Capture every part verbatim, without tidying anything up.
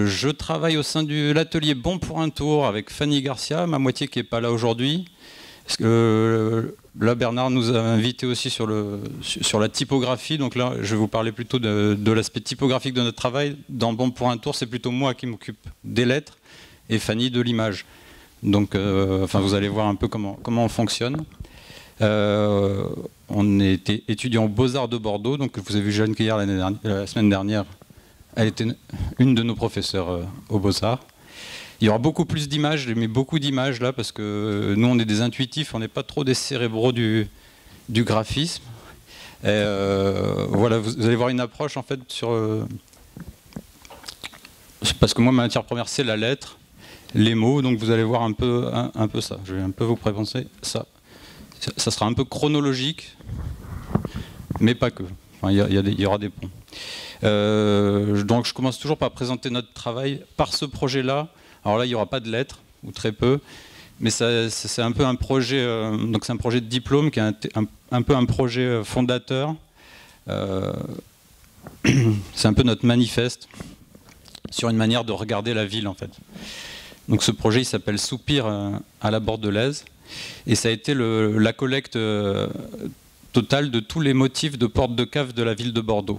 Euh, je travaille au sein de l'atelier Bon pour un tour avec Fanny Garcia, ma moitié qui n'est pas là aujourd'hui. Euh, là, Bernard nous a invités aussi sur, le, sur la typographie. Donc là, je vais vous parler plutôt de, de l'aspect typographique de notre travail. Dans Bon pour un tour, c'est plutôt moi qui m'occupe des lettres et Fanny de l'image. Donc, euh, enfin, vous allez voir un peu comment, comment on fonctionne. Euh, on était étudiant aux Beaux-Arts de Bordeaux. Donc, vous avez vu Jeanne Cuillère la, la semaine dernière. Elle était une de nos professeurs euh, aux Beaux-Arts. Il y aura beaucoup plus d'images, j'ai mis beaucoup d'images là parce que nous on est des intuitifs, on n'est pas trop des cérébraux du, du graphisme. Et euh, voilà, vous allez voir une approche en fait sur... Euh, parce que moi ma matière première c'est la lettre, les mots, donc vous allez voir un peu, un, un peu ça. Je vais un peu vous prépenser ça. Ça sera un peu chronologique, mais pas que. Enfin, il, y a, il, y a des, il y aura des ponts. Euh, donc je commence toujours par présenter notre travail par ce projet-là. Alors là, il n'y aura pas de lettres, ou très peu, mais c'est un peu un projet, euh, donc c'est un projet de diplôme qui est un, un, un peu un projet fondateur. Euh, c'est un peu notre manifeste sur une manière de regarder la ville, en fait. Donc ce projet, il s'appelle Soupir à la Bordelaise, et ça a été le, la collecte euh, totale de tous les motifs de portes de cave de la ville de Bordeaux.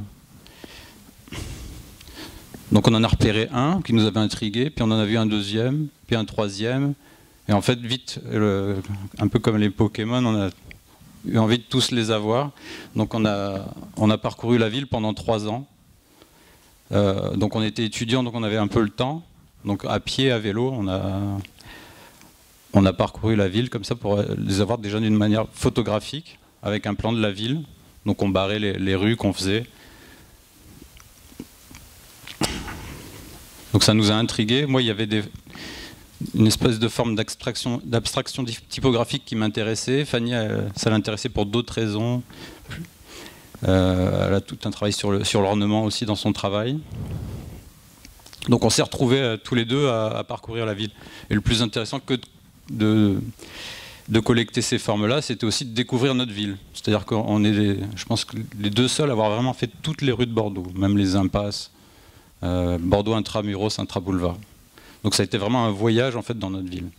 Donc on en a repéré un qui nous avait intrigué, puis on en a vu un deuxième, puis un troisième. Et en fait, vite, le, un peu comme les Pokémon, on a eu envie de tous les avoir. Donc on a, on a parcouru la ville pendant trois ans. Euh, donc on était étudiants, donc on avait un peu le temps. Donc à pied, à vélo, on a, on a parcouru la ville comme ça pour les avoir déjà d'une manière photographique, avec un plan de la ville. Donc on barrait les, les rues qu'on faisait. Donc ça nous a intrigués. Moi, il y avait des, une espèce de forme d'abstraction typographique qui m'intéressait. Fanny, elle, ça l'intéressait pour d'autres raisons. Euh, elle a tout un travail sur le, sur l'ornement aussi dans son travail. Donc on s'est retrouvés euh, tous les deux à, à parcourir la ville. Et le plus intéressant que de, de collecter ces formes-là, c'était aussi de découvrir notre ville. C'est-à-dire qu'on est, les, je pense, que les deux seuls à avoir vraiment fait toutes les rues de Bordeaux, même les impasses. Euh, Bordeaux intramuros, intraboulevard. Donc ça a été vraiment un voyage en fait dans notre ville.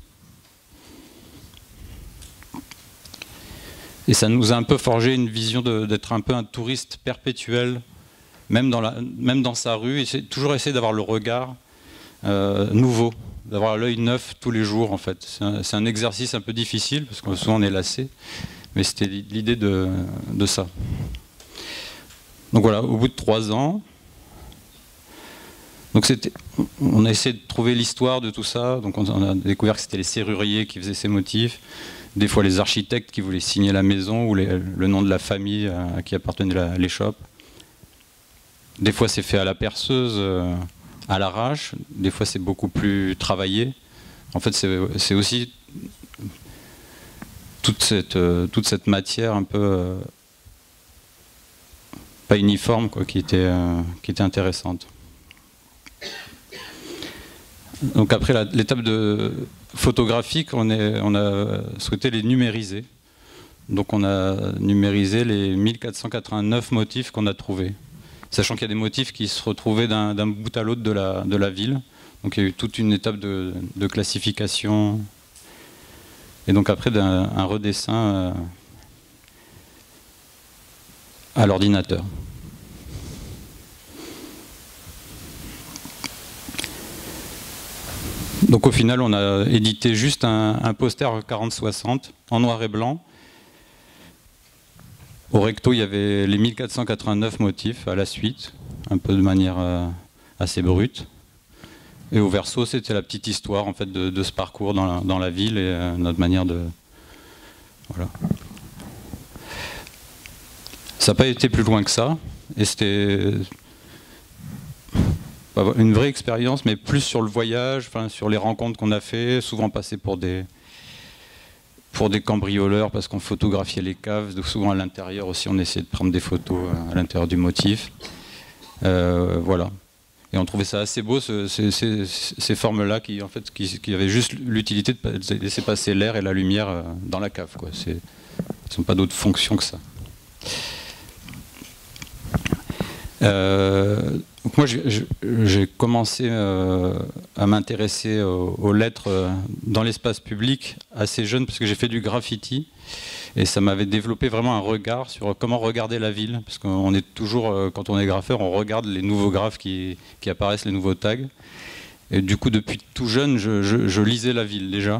Et ça nous a un peu forgé une vision d'être un peu un touriste perpétuel, même dans, la, même dans sa rue, et toujours essayer d'avoir le regard euh, nouveau, d'avoir l'œil neuf tous les jours en fait. C'est un, c'est un exercice un peu difficile parce que souvent on est lassé, mais c'était l'idée de, de ça. Donc voilà, au bout de trois ans. Donc on a essayé de trouver l'histoire de tout ça. Donc on a découvert que c'était les serruriers qui faisaient ces motifs, des fois les architectes qui voulaient signer la maison ou les, le nom de la famille à qui appartenait l'échoppe. Des fois c'est fait à la perceuse, à l'arrache. Des fois c'est beaucoup plus travaillé. En fait c'est aussi toute cette, toute cette matière un peu euh, pas uniforme quoi, qui était, euh, qui était intéressante. Donc après l'étape photographique, on, est, on a souhaité les numériser. Donc on a numérisé les mille quatre cent quatre-vingt-neuf motifs qu'on a trouvés. Sachant qu'il y a des motifs qui se retrouvaient d'un d'un bout à l'autre de la, de la ville. Donc il y a eu toute une étape de, de classification. Et donc après d'un un redessin euh, à l'ordinateur. Donc au final, on a édité juste un, un poster quarante soixante en noir et blanc. Au recto, il y avait les mille quatre cent quatre-vingt-neuf motifs à la suite, un peu de manière euh, assez brute. Et au verso, c'était la petite histoire en fait, de, de ce parcours dans la, dans la ville et euh, notre manière de... Voilà. Ça n'a pas été plus loin que ça. Et c'était... une vraie expérience, mais plus sur le voyage, enfin, sur les rencontres qu'on a fait, souvent passé pour des, pour des cambrioleurs parce qu'on photographiait les caves, donc souvent à l'intérieur aussi on essayait de prendre des photos à l'intérieur du motif. Euh, voilà. Et on trouvait ça assez beau, ce, ces, ces, ces formes-là qui, en fait, qui, qui avaient juste l'utilité de laisser passer l'air et la lumière dans la cave, quoi. Elles n'ont pas d'autre fonction que ça. Euh, donc moi, j'ai commencé euh, à m'intéresser aux, aux lettres euh, dans l'espace public assez jeune, parce que j'ai fait du graffiti, et ça m'avait développé vraiment un regard sur comment regarder la ville, parce qu'on est toujours, euh, quand on est graffeur, on regarde les nouveaux graphes qui, qui apparaissent, les nouveaux tags. Et du coup, depuis tout jeune, je, je, je lisais la ville déjà.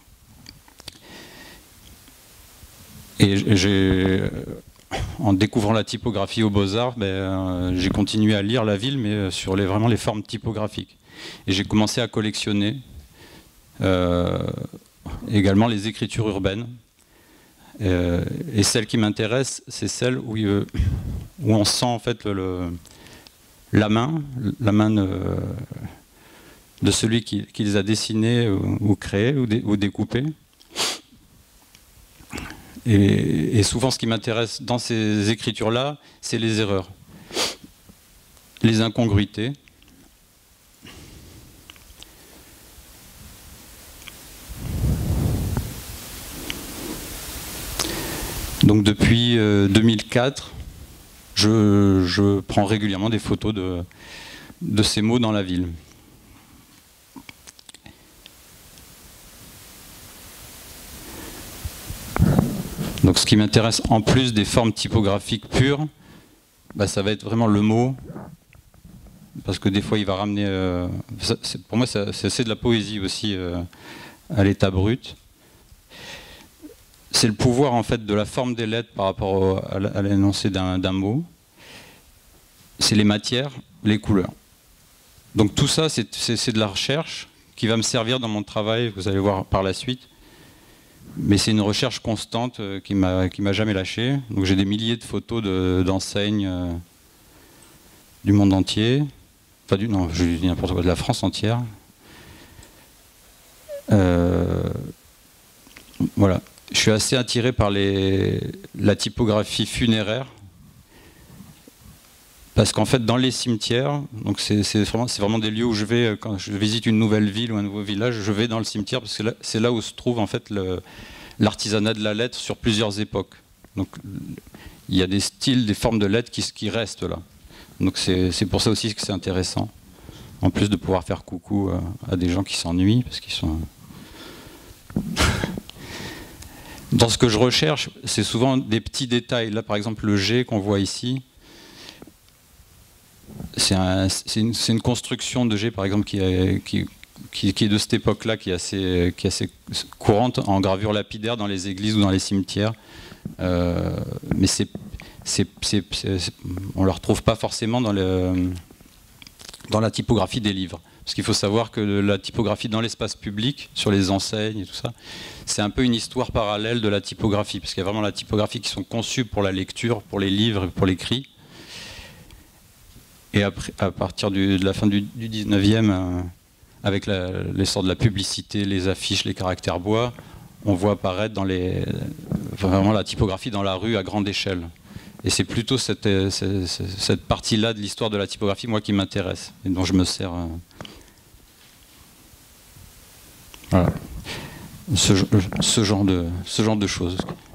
Et j'ai... En découvrant la typographie aux Beaux-Arts, ben, euh, j'ai continué à lire la ville, mais sur les, vraiment les formes typographiques. Et j'ai commencé à collectionner euh, également les écritures urbaines. Euh, et celle qui m'intéresse, c'est celle où, euh, où on sent en fait le, le, la main, la main de, de celui qui, qui les a dessinés ou, ou créés ou, dé, ou découpés. Et, et souvent, ce qui m'intéresse dans ces écritures-là, c'est les erreurs, les incongruités. Donc depuis euh, deux mille quatre, je, je prends régulièrement des photos de, de ces mots dans la ville. Donc ce qui m'intéresse en plus des formes typographiques pures, bah, ça va être vraiment le mot, parce que des fois il va ramener, euh, ça, pour moi c'est de la poésie aussi euh, à l'état brut. C'est le pouvoir en fait de la forme des lettres par rapport au, à l'énoncé d'un mot. C'est les matières, les couleurs. Donc tout ça c'est de la recherche qui va me servir dans mon travail, vous allez voir par la suite. Mais c'est une recherche constante euh, qui m'a qui m'a jamais lâché. Donc j'ai des milliers de photos d'enseignes de, euh, du monde entier. Enfin du non, je dis n'importe quoi, de la France entière. Euh, voilà. Je suis assez attiré par les, la typographie funéraire. Parce qu'en fait, dans les cimetières, donc c'est vraiment, vraiment des lieux où je vais, quand je visite une nouvelle ville ou un nouveau village, je vais dans le cimetière parce que c'est là où se trouve en fait l'artisanat de la lettre sur plusieurs époques. Donc il y a des styles, des formes de lettres qui, qui restent là. Donc c'est pour ça aussi que c'est intéressant. En plus de pouvoir faire coucou à des gens qui s'ennuient, parce qu'ils sont... Dans ce que je recherche, c'est souvent des petits détails. Là par exemple le G qu'on voit ici, c'est un, une, une construction de G par exemple qui est, qui, qui, qui est de cette époque-là, qui, qui est assez courante en gravure lapidaire dans les églises ou dans les cimetières. Euh, mais c'est, c'est, c'est, c'est, on ne le retrouve pas forcément dans, le, dans la typographie des livres. Parce qu'il faut savoir que la typographie dans l'espace public, sur les enseignes et tout ça, c'est un peu une histoire parallèle de la typographie. Parce qu'il y a vraiment la typographie qui sont conçues pour la lecture, pour les livres et pour l'écrit. Et après, à partir du, de la fin du, du dix-neuvième, euh, avec l'essor de la publicité, les affiches, les caractères bois, on voit apparaître dans les, vraiment la typographie dans la rue à grande échelle. Et c'est plutôt cette, cette, cette partie-là de l'histoire de la typographie, moi, qui m'intéresse et dont je me sers. Euh, voilà. Ce, ce, genre de, ce genre de choses.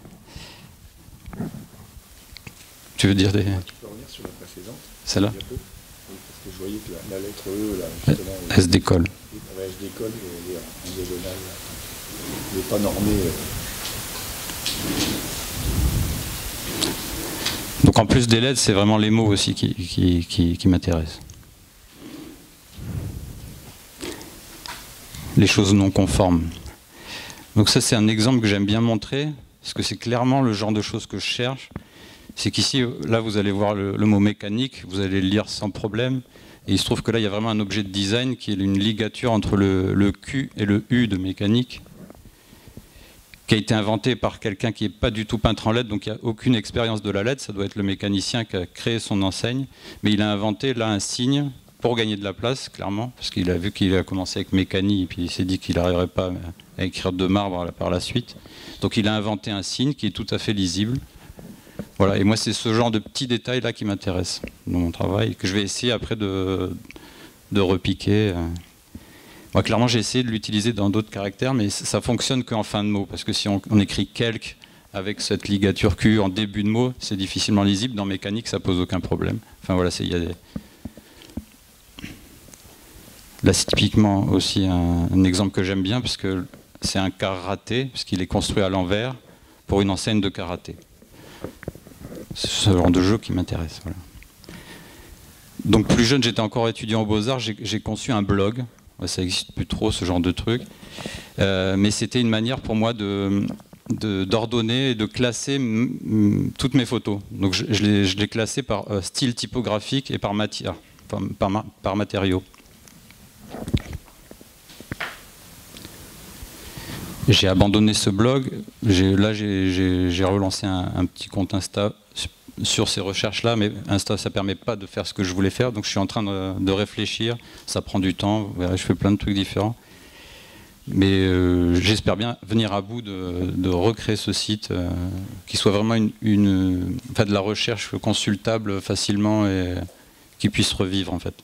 Tu veux dire des... Celle-là? Parce que je voyais que la, la lettre E, là, justement, elle se décolle. Elle se décolle, elle est en diagonale. Elle n'est pas normée. Donc en plus des lettres, c'est vraiment les mots aussi qui, qui, qui, qui m'intéressent. Les choses non conformes. Donc ça, c'est un exemple que j'aime bien montrer, parce que c'est clairement le genre de choses que je cherche. C'est qu'ici, là, vous allez voir le, le mot mécanique, vous allez le lire sans problème. Et il se trouve que là, il y a vraiment un objet de design qui est une ligature entre le, le Q et le U de mécanique, qui a été inventé par quelqu'un qui n'est pas du tout peintre en lettres, donc il n'y a aucune expérience de la lettre. Ça doit être le mécanicien qui a créé son enseigne. Mais il a inventé là un signe pour gagner de la place, clairement, parce qu'il a vu qu'il a commencé avec mécanique, et puis il s'est dit qu'il n'arriverait pas à écrire de marbre par la suite. Donc il a inventé un signe qui est tout à fait lisible. Voilà, et moi c'est ce genre de petits détails là qui m'intéresse dans mon travail, que je vais essayer après de, de repiquer. Moi clairement j'ai essayé de l'utiliser dans d'autres caractères, mais ça fonctionne qu'en fin de mot, parce que si on, on écrit quelque avec cette ligature Q en début de mot, c'est difficilement lisible. Dans mécanique, ça pose aucun problème. Enfin voilà, il y a des... Là, c'est typiquement aussi un, un exemple que j'aime bien, parce que c'est un karaté, puisqu'il est construit à l'envers pour une enseigne de karaté. C'est ce genre de jeu qui m'intéresse. Voilà. Donc plus jeune, j'étais encore étudiant aux Beaux-Arts, j'ai conçu un blog. Ça n'existe plus trop, ce genre de truc. Euh, mais c'était une manière pour moi de... d'ordonner et de classer toutes mes photos. Donc je, je, les, je les classais par euh, style typographique et par matière, par, par, par matériaux. J'ai abandonné ce blog. Là, j'ai relancé un, un petit compte Insta sur ces recherches-là, mais Insta, ça ne permet pas de faire ce que je voulais faire. Donc je suis en train de, de réfléchir. Ça prend du temps. Vous verrez, je fais plein de trucs différents. Mais euh, j'espère bien venir à bout de, de recréer ce site, euh, qui soit vraiment une, une, enfin de la recherche consultable facilement et qui puisse revivre en fait.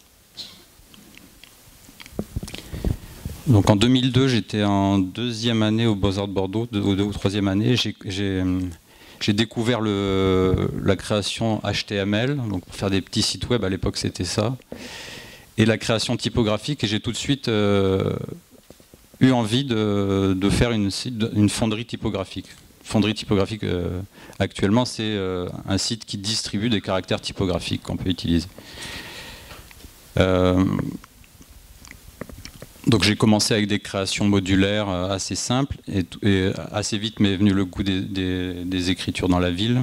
Donc en deux mille deux, j'étais en deuxième année aux Beaux-Arts de Bordeaux, deux, deux ou troisième année. J'ai découvert le, la création H T M L, donc pour faire des petits sites web, à l'époque c'était ça, et la création typographique, et j'ai tout de suite euh, eu envie de, de faire une, une fonderie typographique. Fonderie typographique, euh, actuellement, c'est euh, un site qui distribue des caractères typographiques qu'on peut utiliser. Euh, donc j'ai commencé avec des créations modulaires assez simples, et, et assez vite m'est venu le goût des, des, des écritures dans la ville.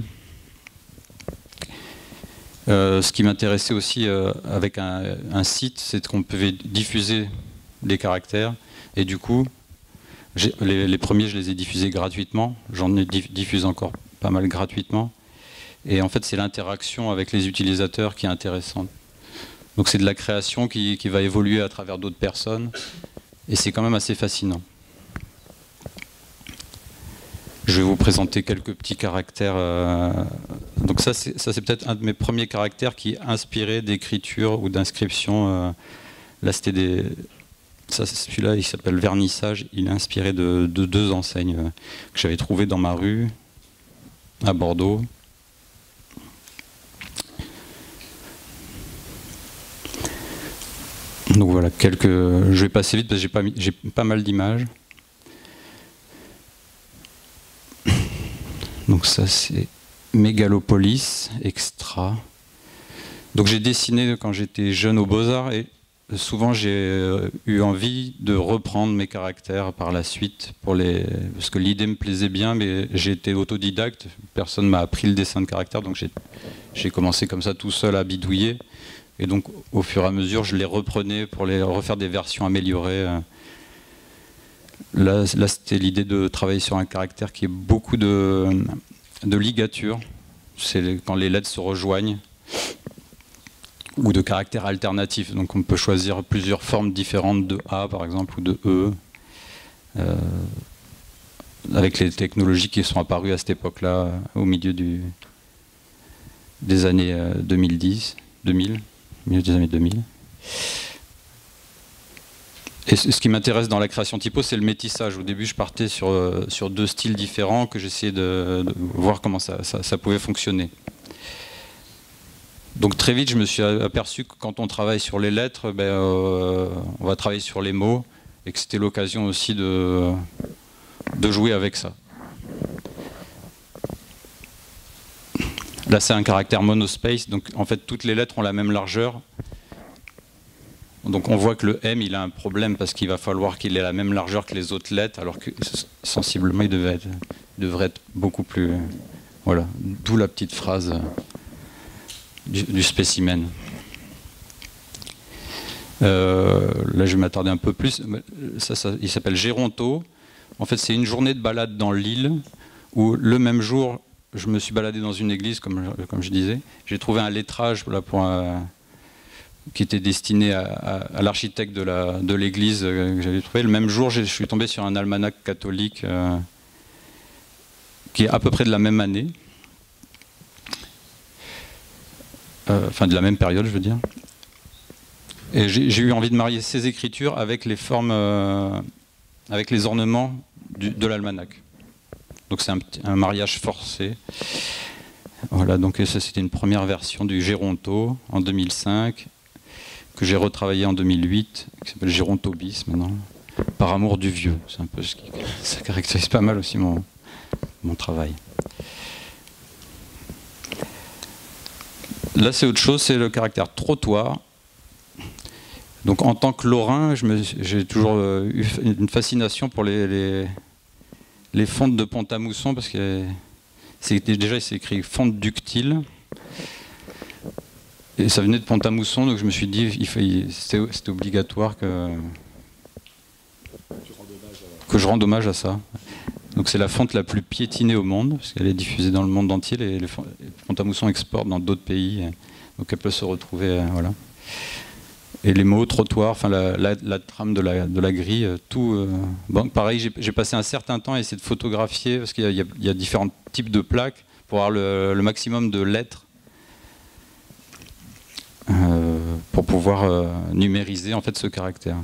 Euh, ce qui m'intéressait aussi euh, avec un, un site, c'est qu'on pouvait diffuser des caractères. Et du coup, les, les premiers, je les ai diffusés gratuitement. J'en ai diffusé encore pas mal gratuitement. Et en fait, c'est l'interaction avec les utilisateurs qui est intéressante. Donc c'est de la création qui, qui va évoluer à travers d'autres personnes. Et c'est quand même assez fascinant. Je vais vous présenter quelques petits caractères. Euh, donc ça, c'est peut-être un de mes premiers caractères qui inspirait d'écriture ou d'inscription. Euh, là, c'était des... Celui-là, il s'appelle Vernissage. Il est inspiré de, de deux enseignes euh, que j'avais trouvées dans ma rue, à Bordeaux. Donc voilà, quelques... je vais passer vite parce que j'ai pas, mis... j'ai pas mal d'images. Donc ça, c'est Mégalopolis, extra. Donc j'ai dessiné quand j'étais jeune aux Beaux-Arts et souvent j'ai eu envie de reprendre mes caractères par la suite, pour les... parce que l'idée me plaisait bien, mais j'ai été autodidacte, personne m'a appris le dessin de caractères, donc j'ai commencé comme ça tout seul à bidouiller. Et donc au fur et à mesure, je les reprenais pour les refaire des versions améliorées. Là, là c'était l'idée de travailler sur un caractère qui est beaucoup de, de ligature, c'est quand les lettres se rejoignent, ou de caractères alternatifs. Donc on peut choisir plusieurs formes différentes de A par exemple, ou de E, euh, avec les technologies qui sont apparues à cette époque-là, au milieu du, des années deux mille dix, deux mille, au milieu des années deux mille. Et ce qui m'intéresse dans la création typo, c'est le métissage. Au début, je partais sur, sur deux styles différents que j'essayais de, de voir comment ça, ça, ça pouvait fonctionner. Donc très vite, je me suis aperçu que quand on travaille sur les lettres, ben, euh, on va travailler sur les mots, et que c'était l'occasion aussi de, de jouer avec ça. Là, c'est un caractère monospace, donc en fait, toutes les lettres ont la même largeur. Donc on voit que le M, il a un problème parce qu'il va falloir qu'il ait la même largeur que les autres lettres, alors que sensiblement, il devait être, il devrait être beaucoup plus... Voilà, d'où la petite phrase du, du spécimen. Euh, là, je vais m'attarder un peu plus. Ça, ça, il s'appelle Géronto. En fait, c'est une journée de balade dans l'île où le même jour, je me suis baladé dans une église, comme, comme je disais. J'ai trouvé un lettrage là, pour un... qui était destiné à, à, à l'architecte de l'église que j'avais trouvé. Le même jour, je suis tombé sur un almanach catholique euh, qui est à peu près de la même année, euh, enfin de la même période, je veux dire. Et j'ai eu envie de marier ces écritures avec les formes, euh, avec les ornements du, de l'almanach. Donc c'est un, un mariage forcé. Voilà, donc ça c'était une première version du Géronto en deux mille cinq, que j'ai retravaillé en deux mille huit, qui s'appelle Géronto bis maintenant, par amour du vieux. C'est un peu ce qui ça caractérise pas mal aussi mon, mon travail. Là c'est autre chose, c'est le caractère trottoir. Donc en tant que Lorrain, j'ai toujours euh, eu une fascination pour les, les, les fontes de Pont-à-Mousson, parce que déjà c'est écrit fonte ductile, et ça venait de Pont-à-Mousson, donc je me suis dit c'était obligatoire que, que je rende hommage à ça. Donc c'est la fonte la plus piétinée au monde, parce qu'elle est diffusée dans le monde entier, les, les Pont-à-Mousson exportent dans d'autres pays, donc elle peut se retrouver, voilà. Et les mots, trottoir, enfin la, la, la trame de la, de la grille, tout. Euh, bon, pareil, j'ai passé un certain temps à essayer de photographier, parce qu'il y, y, y a différents types de plaques, pour avoir le, le maximum de lettres, euh, pour pouvoir euh, numériser en fait ce caractère.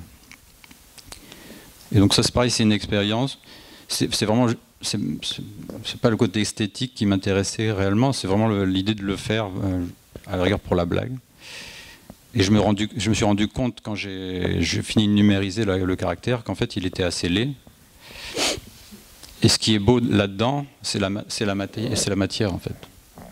Et donc ça c'est pareil, c'est une expérience. C'est vraiment, c'est pas le côté esthétique qui m'intéressait réellement, c'est vraiment l'idée de le faire, euh, à la rigueur pour la blague. Et je me, rendu, je me suis rendu compte, quand j'ai fini de numériser le, le caractère, qu'en fait il était assez laid. Et ce qui est beau là-dedans, c'est la, la, la matière en fait.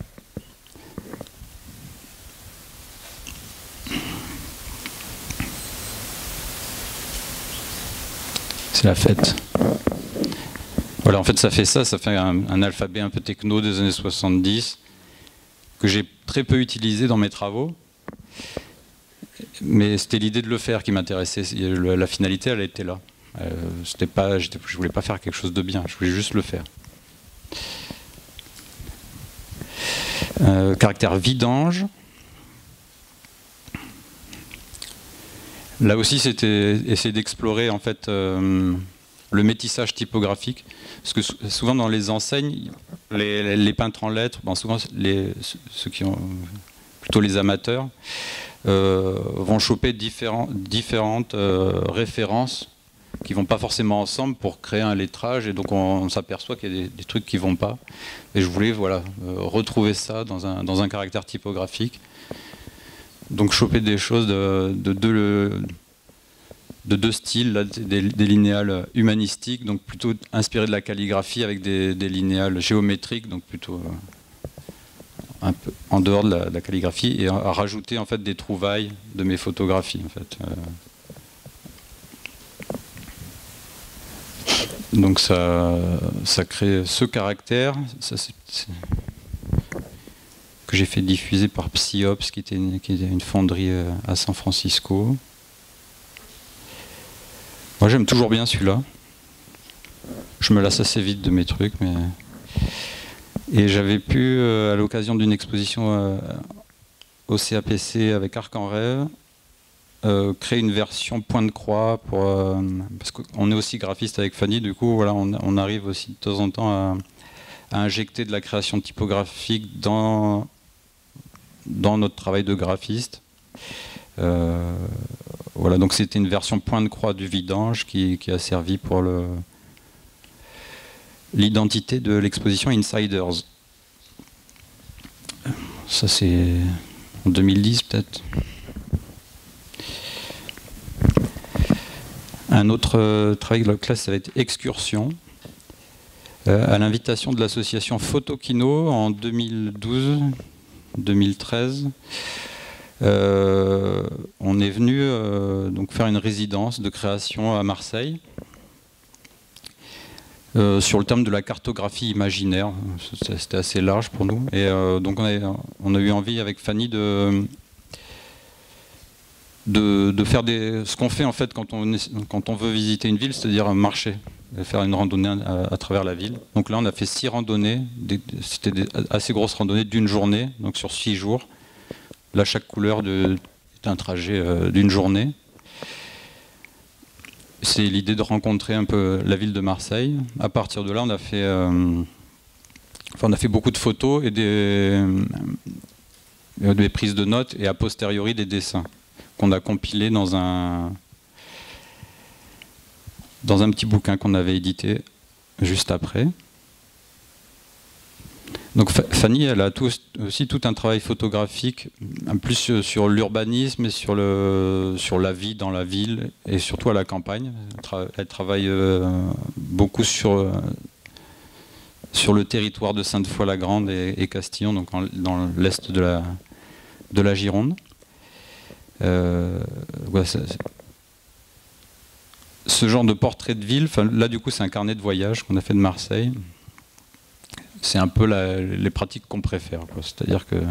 C'est la fête. Voilà, en fait ça fait ça, ça fait un, un alphabet un peu techno des années soixante-dix, que j'ai très peu utilisé dans mes travaux. Mais c'était l'idée de le faire qui m'intéressait. La finalité, elle était là. Euh, c'était pas, je ne voulais pas faire quelque chose de bien, je voulais juste le faire. Euh, caractère vidange. Là aussi, c'était essayer d'explorer en fait euh, le métissage typographique. Parce que souvent dans les enseignes, les, les peintres en lettres, bon, souvent les, ceux qui ont plutôt les amateurs, Euh, vont choper différents, différentes euh, références qui ne vont pas forcément ensemble pour créer un lettrage, et donc on, on s'aperçoit qu'il y a des, des trucs qui ne vont pas. Et je voulais voilà, euh, retrouver ça dans un, dans un caractère typographique. Donc choper des choses de, de, de, de deux styles, là, des, des linéales humanistiques, donc plutôt inspirés de la calligraphie, avec des, des linéales géométriques, donc plutôt... Euh, un peu en dehors de la, de la calligraphie, et à, à rajouter en fait des trouvailles de mes photographies en fait. Euh, donc ça, ça crée ce caractère, ça, c'est, c'est, que j'ai fait diffuser par Psyops, qui était une, qui était une fonderie à San Francisco. Moi j'aime toujours bien celui-là. Je me lasse assez vite de mes trucs, mais... Et j'avais pu, euh, à l'occasion d'une exposition euh, au C A P C avec Arc en Rêve, euh, créer une version point de croix, pour, euh, parce qu'on est aussi graphiste avec Fanny, du coup voilà, on, on arrive aussi de temps en temps à, à injecter de la création typographique dans, dans notre travail de graphiste. Euh, voilà, donc c'était une version point de croix du vidange qui, qui a servi pour le... l'identité de l'exposition Insiders. Ça c'est en deux mille dix peut-être. Un autre euh, travail de la classe, ça va être Excursion, euh, à l'invitation de l'association Photokino en deux mille douze deux mille treize. Euh, on est venu euh, donc faire une résidence de création à Marseille. Euh, sur le thème de la cartographie imaginaire, c'était assez large pour nous, et euh, donc on a, on a eu envie avec Fanny de, de, de faire des, ce qu'on fait en fait quand on, quand on veut visiter une ville, c'est-à-dire marcher, faire une randonnée à, à travers la ville. Donc là on a fait six randonnées, c'était des assez grosses randonnées d'une journée, donc sur six jours. Là chaque couleur de, est un trajet euh, d'une journée. C'est l'idée de rencontrer un peu la ville de Marseille. À partir de là, on a fait, euh, enfin, on a fait beaucoup de photos et des, euh, des prises de notes, et a posteriori des dessins qu'on a compilés dans un, dans un petit bouquin qu'on avait édité juste après. Donc Fanny, elle a tout, aussi tout un travail photographique, plus sur l'urbanisme et sur, le, sur la vie dans la ville et surtout à la campagne. Elle, tra elle travaille euh, beaucoup sur, sur le territoire de Sainte-Foy-la-Grande et, et Castillon, donc en, dans l'est de la, de la Gironde. Euh, ouais, ça, ce genre de portrait de ville, là du coup c'est un carnet de voyage qu'on a fait de Marseille. C'est un peu la, les pratiques qu'on préfère. C'est-à-dire que...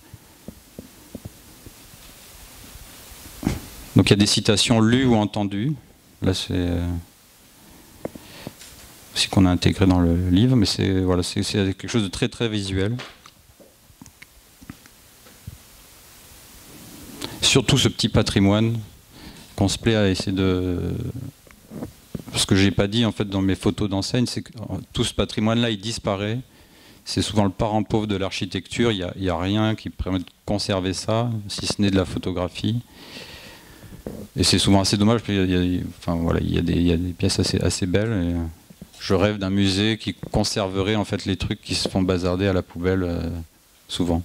Donc il y a des citations lues ou entendues. Là c'est aussi qu'on a intégré dans le livre, mais c'est voilà, c'est quelque chose de très très visuel. Surtout ce petit patrimoine qu'on se plaît à essayer de... Ce que j'ai pas dit en fait dans mes photos d'enseigne, c'est que tout ce patrimoine-là il disparaît. C'est souvent le parent pauvre de l'architecture, il n'y a, a rien qui permet de conserver ça, si ce n'est de la photographie. Et c'est souvent assez dommage, parce qu'il y a, enfin, voilà, il y a, des, il y a des pièces assez, assez belles. Et je rêve d'un musée qui conserverait en fait, les trucs qui se font bazarder à la poubelle, euh, souvent.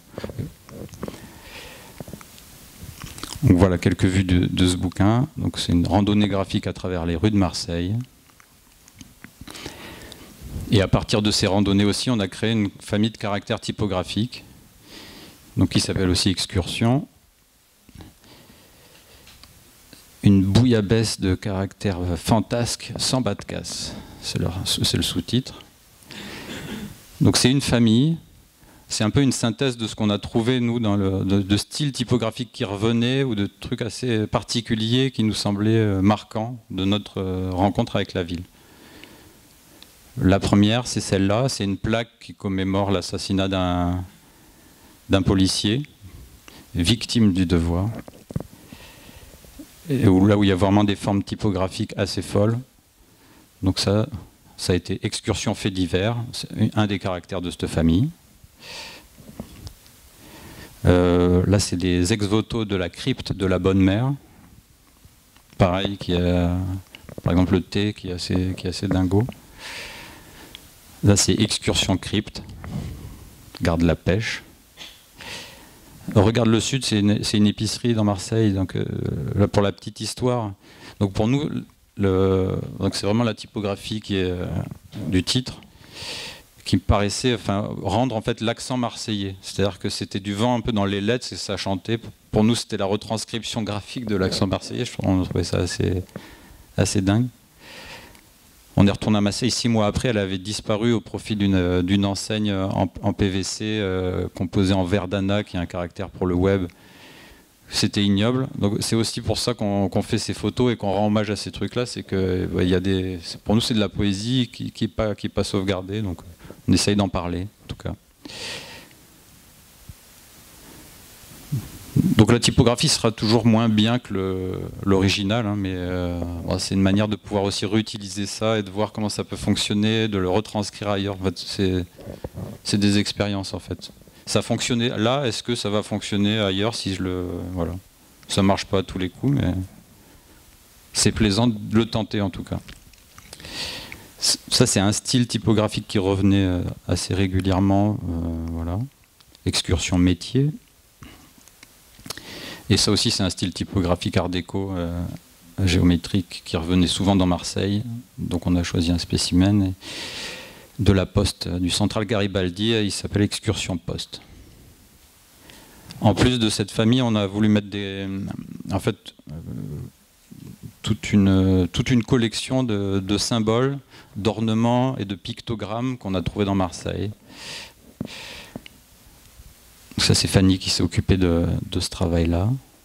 Donc voilà quelques vues de, de ce bouquin. C'est une randonnée graphique à travers les rues de Marseille. Et à partir de ces randonnées aussi, on a créé une famille de caractères typographiques, donc qui s'appelle aussi Excursion. Une bouillabaisse de caractères fantasques sans bas de casse, c'est le sous-titre. Donc c'est une famille, c'est un peu une synthèse de ce qu'on a trouvé, nous, dans le, de, de style typographique qui revenait, ou de trucs assez particuliers qui nous semblaient marquants de notre rencontre avec la ville. La première, c'est celle-là, c'est une plaque qui commémore l'assassinat d'un d'un policier, victime du devoir, et où, là où il y a vraiment des formes typographiques assez folles. Donc ça, ça a été excursion fait divers, c'est un des caractères de cette famille. Euh, là, c'est des ex-voto de la crypte de la Bonne Mère. Pareil, qui a, par exemple, le thé qui est assez, qui est assez dingo. Là, c'est excursion crypte, garde la pêche. Regarde le sud, c'est une, une épicerie dans Marseille, donc euh, là, pour la petite histoire. Donc pour nous, c'est vraiment la typographie qui est euh, du titre, qui me paraissait enfin, rendre en fait l'accent marseillais. C'est-à-dire que c'était du vent un peu dans les lettres, et ça chantait. Pour nous, c'était la retranscription graphique de l'accent marseillais. Je on trouvait ça assez, assez dingue. On est retourné à Marseille six mois après, elle avait disparu au profit d'une d'une enseigne en, en P V C euh, composée en Verdana, qui a un caractère pour le web. C'était ignoble. Donc c'est aussi pour ça qu'on qu'on fait ces photos et qu'on rend hommage à ces trucs-là. C'est que ouais, y a des, pour nous, c'est de la poésie qui n'est qui pas, qui pas sauvegardée. Donc on essaye d'en parler, en tout cas. Donc la typographie sera toujours moins bien que l'original, hein, mais euh, c'est une manière de pouvoir aussi réutiliser ça et de voir comment ça peut fonctionner, de le retranscrire ailleurs. En fait, c'est des expériences en fait. Ça fonctionnait là, est-ce que ça va fonctionner ailleurs si je le... Voilà. Ça marche pas à tous les coups, mais c'est plaisant de le tenter en tout cas. Ça, c'est un style typographique qui revenait assez régulièrement. Euh, voilà. Excursion métier. Et ça aussi, c'est un style typographique art déco euh, géométrique qui revenait souvent dans Marseille. Donc on a choisi un spécimen et de la Poste, du Central Garibaldi, il s'appelle Excursion Poste. En plus de cette famille, on a voulu mettre des, en fait, euh, toute, une, toute une collection de, de symboles, d'ornements et de pictogrammes qu'on a trouvés dans Marseille. Ça, c'est Fanny qui s'est occupée de, de ce travail-là.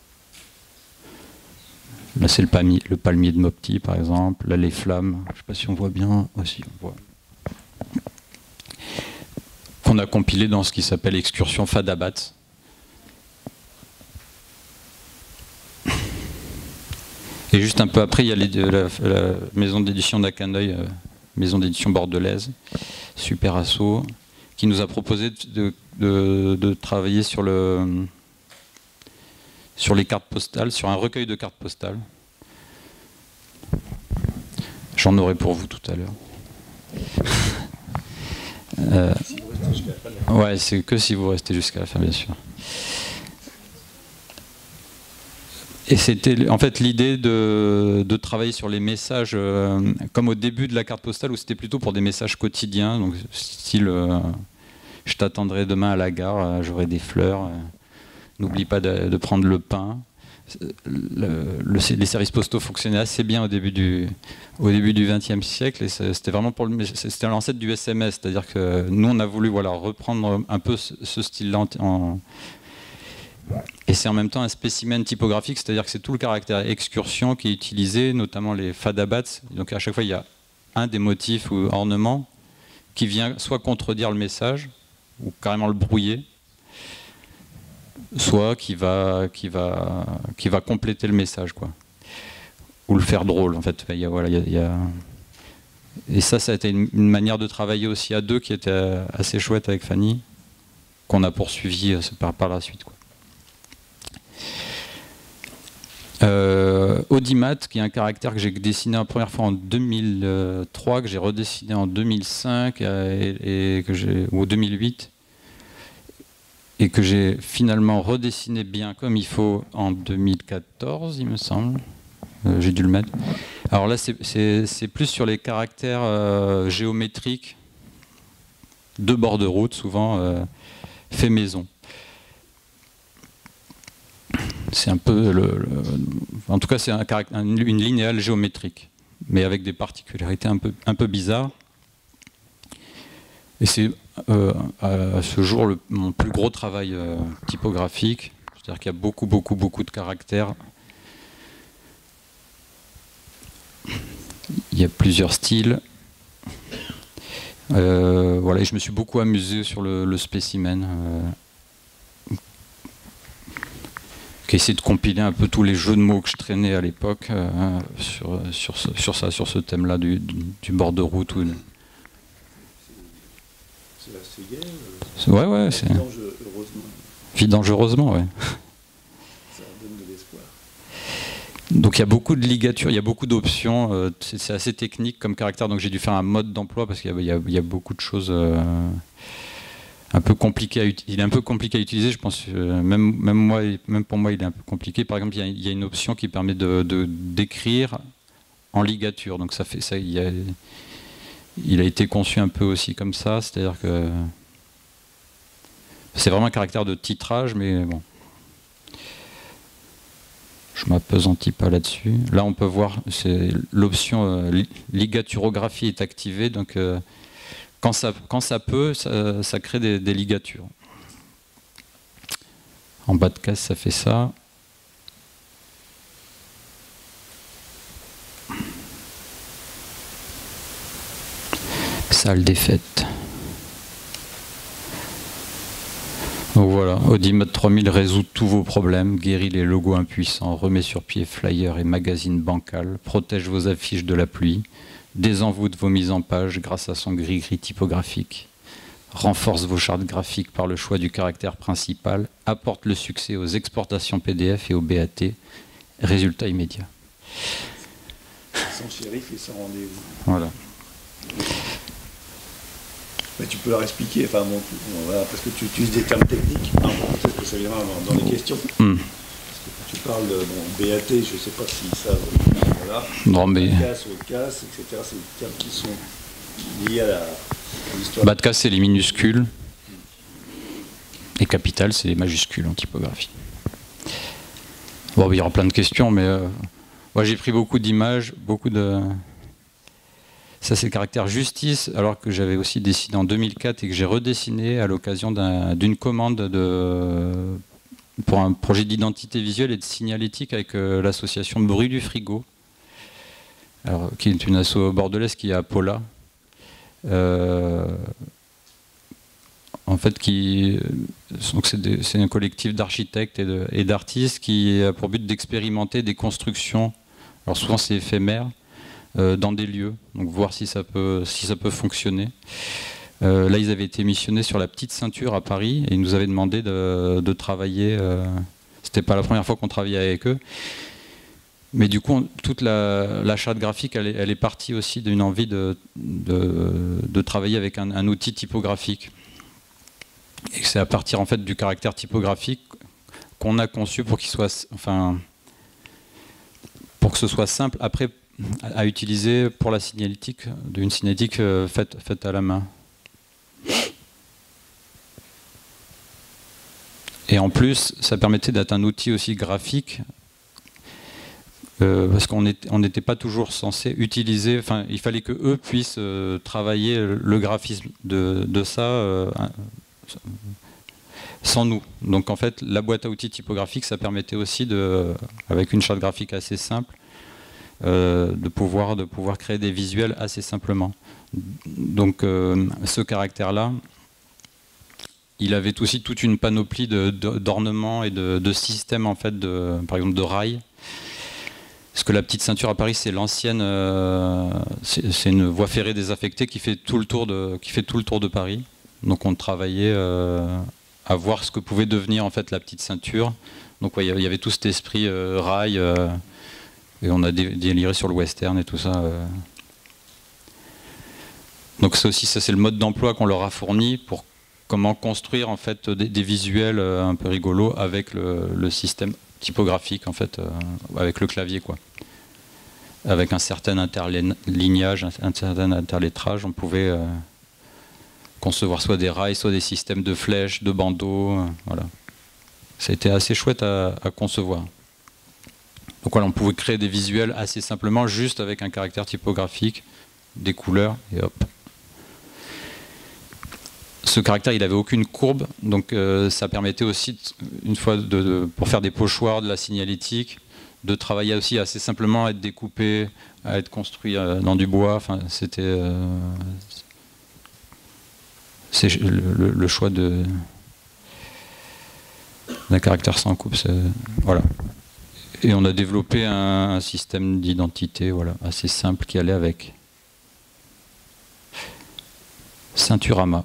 Là, c'est le palmier, le palmier de Mopti, par exemple. Là, les flammes. Je ne sais pas si on voit bien. Aussi, on voit. Qu'on a compilé dans ce qui s'appelle Excursion Fadabat. Et juste un peu après, il y a les, la, la maison d'édition d'Acaneuil, euh, maison d'édition bordelaise, super asso, qui nous a proposé de, de, de travailler sur, le, sur les cartes postales, sur un recueil de cartes postales. J'en aurai pour vous tout à l'heure. euh, restez jusqu'à la fin. Ouais, c'est que si vous restez jusqu'à la fin, bien sûr. Et c'était en fait l'idée de, de travailler sur les messages, euh, comme au début de la carte postale, où c'était plutôt pour des messages quotidiens, donc style euh, je t'attendrai demain à la gare, euh, j'aurai des fleurs, euh, n'oublie pas de, de prendre le pain. Le, le, les services postaux fonctionnaient assez bien au début du, au début du vingtième siècle, et c'était vraiment pour le, c'était l'ancêtre du S M S, c'est-à-dire que nous on a voulu voilà, reprendre un peu ce, ce style-là en, en et c'est en même temps un spécimen typographique, c'est-à-dire que c'est tout le caractère excursion qui est utilisé, notamment les fadabats. Donc à chaque fois, il y a un des motifs ou ornements qui vient soit contredire le message, ou carrément le brouiller, soit qui va, qui va, qui va compléter le message, quoi. Ou le faire drôle, en fait. Il y a, voilà, il y a, il y a... Et ça, ça a été une, une manière de travailler aussi à deux qui était assez chouette avec Fanny, qu'on a poursuivi par, par la suite, quoi. Euh, Audimat, qui est un caractère que j'ai dessiné la première fois en deux mille trois, que j'ai redessiné en deux mille cinq et, et que j'ai, ou deux mille huit, et que j'ai finalement redessiné bien comme il faut en deux mille quatorze, il me semble. Euh, j'ai dû le mettre. Alors là, c'est plus sur les caractères euh, géométriques de bord de route, souvent euh, fait maison. C'est un peu, le, le, en tout cas, c'est un, une linéale géométrique, mais avec des particularités un peu, un peu bizarres. Et c'est euh, à ce jour le, mon plus gros travail euh, typographique. C'est-à-dire qu'il y a beaucoup, beaucoup, beaucoup de caractères. Il y a plusieurs styles. Euh, voilà, et je me suis beaucoup amusé sur le, le spécimen. Euh, qui essaie de compiler un peu tous les jeux de mots que je traînais à l'époque euh, sur, sur, ce, sur ça, sur ce thème-là du, du, du bord de route. Ou... C'est la Séguère euh, Ouais, ouais. C'est... Vidange heureusement. Vidange heureusement, ouais. Ça donne de l'espoir. Donc il y a beaucoup de ligatures, il y a beaucoup d'options. Euh, c'est assez technique comme caractère, donc j'ai dû faire un mode d'emploi parce qu'il y, y, y a beaucoup de choses... Euh, un peu compliqué à, il est un peu compliqué à utiliser, je pense, euh, même, même, moi, même pour moi il est un peu compliqué. Par exemple, il y a, il y a une option qui permet de, de d'écrire en ligature, donc ça fait ça, il, y a, il a été conçu un peu aussi comme ça, c'est-à-dire que c'est vraiment un caractère de titrage, mais bon, je m'appesantis pas là-dessus. Là on peut voir, c'est l'option euh, ligaturographie est activée, donc euh, Quand ça, quand ça peut, ça, ça crée des, des ligatures. En bas de case, ça fait ça. Salle des fêtes. Donc voilà, Audimat trois mille résout tous vos problèmes, guérit les logos impuissants, remet sur pied flyers et magazines bancals, protège vos affiches de la pluie, désenvoûte vos mises en page grâce à son gris-gris typographique, renforce vos chartes graphiques par le choix du caractère principal, apporte le succès aux exportations P D F et aux B A T, résultat immédiat. Sans shérif et sans rendez-vous. Voilà. Mais tu peux leur expliquer, enfin bon, bon, voilà, parce que tu utilises des termes techniques, hein, peut-être que ça viendra dans, dans les questions. Mm. Tu parles de bon, B A T, je ne sais pas s'ils savent, voilà. Non, mais... Badcast, Webcast, et cetera. C'est des termes qui sont liés à, la, à l'histoire. Badcast, c'est les minuscules. Et capital, c'est les majuscules en typographie. Bon, il y aura plein de questions, mais euh, moi j'ai pris beaucoup d'images, beaucoup de... Ça, c'est le caractère justice, alors que j'avais aussi dessiné en deux mille quatre et que j'ai redessiné à l'occasion d'un, d'une commande de... pour un projet d'identité visuelle et de signalétique avec euh, l'association Bruit du Frigo, alors, qui est une asso bordelaise qui est à Paula. Euh, en fait, qui, donc c'est, des, c'est un collectif d'architectes et, de, et d'artistes qui a pour but d'expérimenter des constructions, alors souvent c'est éphémère, euh, dans des lieux, donc voir si ça peut, si ça peut fonctionner. Euh, là, ils avaient été missionnés sur la Petite Ceinture à Paris et ils nous avaient demandé de, de travailler. Euh, c'était pas la première fois qu'on travaillait avec eux, mais du coup, on, toute la, la charte graphique, elle est, elle est partie aussi d'une envie de, de, de travailler avec un, un outil typographique. Et c'est à partir en fait du caractère typographique qu'on a conçu pour qu'il soit, enfin, pour que ce soit simple après à utiliser pour la signalétique, d'une signalétique faite, faite à la main. Et en plus, ça permettait d'être un outil aussi graphique, euh, parce qu'on n'était on n'était pas toujours censé utiliser, enfin, il fallait que eux puissent euh, travailler le graphisme de, de ça euh, sans nous. Donc en fait, la boîte à outils typographique, ça permettait aussi, de, avec une charte graphique assez simple, Euh, de, pouvoir, de pouvoir créer des visuels assez simplement. Donc euh, ce caractère-là, il avait aussi toute une panoplie de, de, d'ornements et de, de systèmes, en fait, de, par exemple de rails. Parce que la petite ceinture à Paris, c'est l'ancienne, euh, c'est, c'est une voie ferrée désaffectée qui fait tout le tour de, qui fait tout le tour de Paris. Donc on travaillait euh, à voir ce que pouvait devenir en fait la petite ceinture. Donc ouais, il y avait tout cet esprit euh, rail. Euh, Et on a déliré sur le western et tout ça. Donc c'est aussi ça, c'est le mode d'emploi qu'on leur a fourni pour comment construire en fait des, des visuels un peu rigolos avec le, le système typographique en fait, euh, avec le clavier quoi. Avec un certain interlignage, un, un certain interlettrage, on pouvait euh, concevoir soit des rails, soit des systèmes de flèches, de bandeaux. Euh, voilà. Ça a été assez chouette à, à concevoir. Donc voilà, on pouvait créer des visuels assez simplement, juste avec un caractère typographique, des couleurs, et hop. Ce caractère, il n'avait aucune courbe, donc euh, ça permettait aussi, une fois, de, de, pour faire des pochoirs, de la signalétique, de travailler aussi assez simplement, à être découpé, à être construit euh, dans du bois. Enfin, c'était euh, c'est le, le, le choix de d'un caractère sans coupe. Voilà. Et on a développé un, un système d'identité, voilà, assez simple qui allait avec. Ceinturama.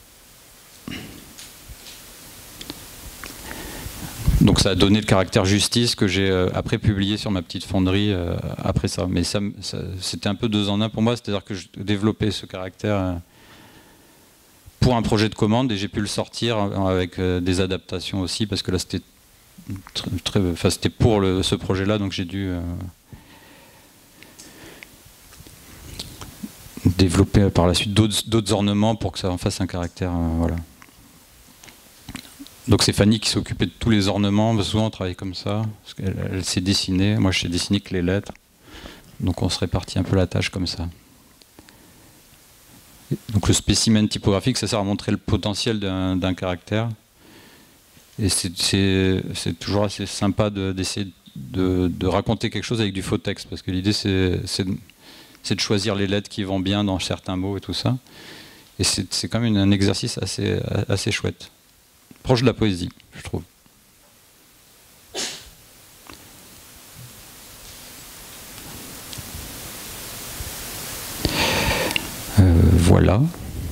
Donc ça a donné le caractère justice que j'ai euh, après publié sur ma petite fonderie euh, après ça. Mais ça, ça, c'était un peu deux en un pour moi, c'est-à-dire que je développais ce caractère euh, pour un projet de commande et j'ai pu le sortir avec euh, des adaptations aussi, parce que là c'était Très, très, enfin, c'était pour le, ce projet-là, donc j'ai dû euh, développer par la suite d'autres ornements pour que ça en fasse un caractère. Euh, voilà. Donc c'est Fanny qui s'occupait de tous les ornements. Souvent on travaillait comme ça, parce qu'elle elle s'est dessinée. Moi je sais dessiner que les lettres. Donc on se répartit un peu la tâche comme ça. Donc le spécimen typographique, ça sert à montrer le potentiel d'un d'un caractère. Et c'est toujours assez sympa d'essayer de, de, de raconter quelque chose avec du faux texte, parce que l'idée c'est de choisir les lettres qui vont bien dans certains mots et tout ça. Et c'est quand même un exercice assez, assez chouette. Proche de la poésie, je trouve. Euh, voilà.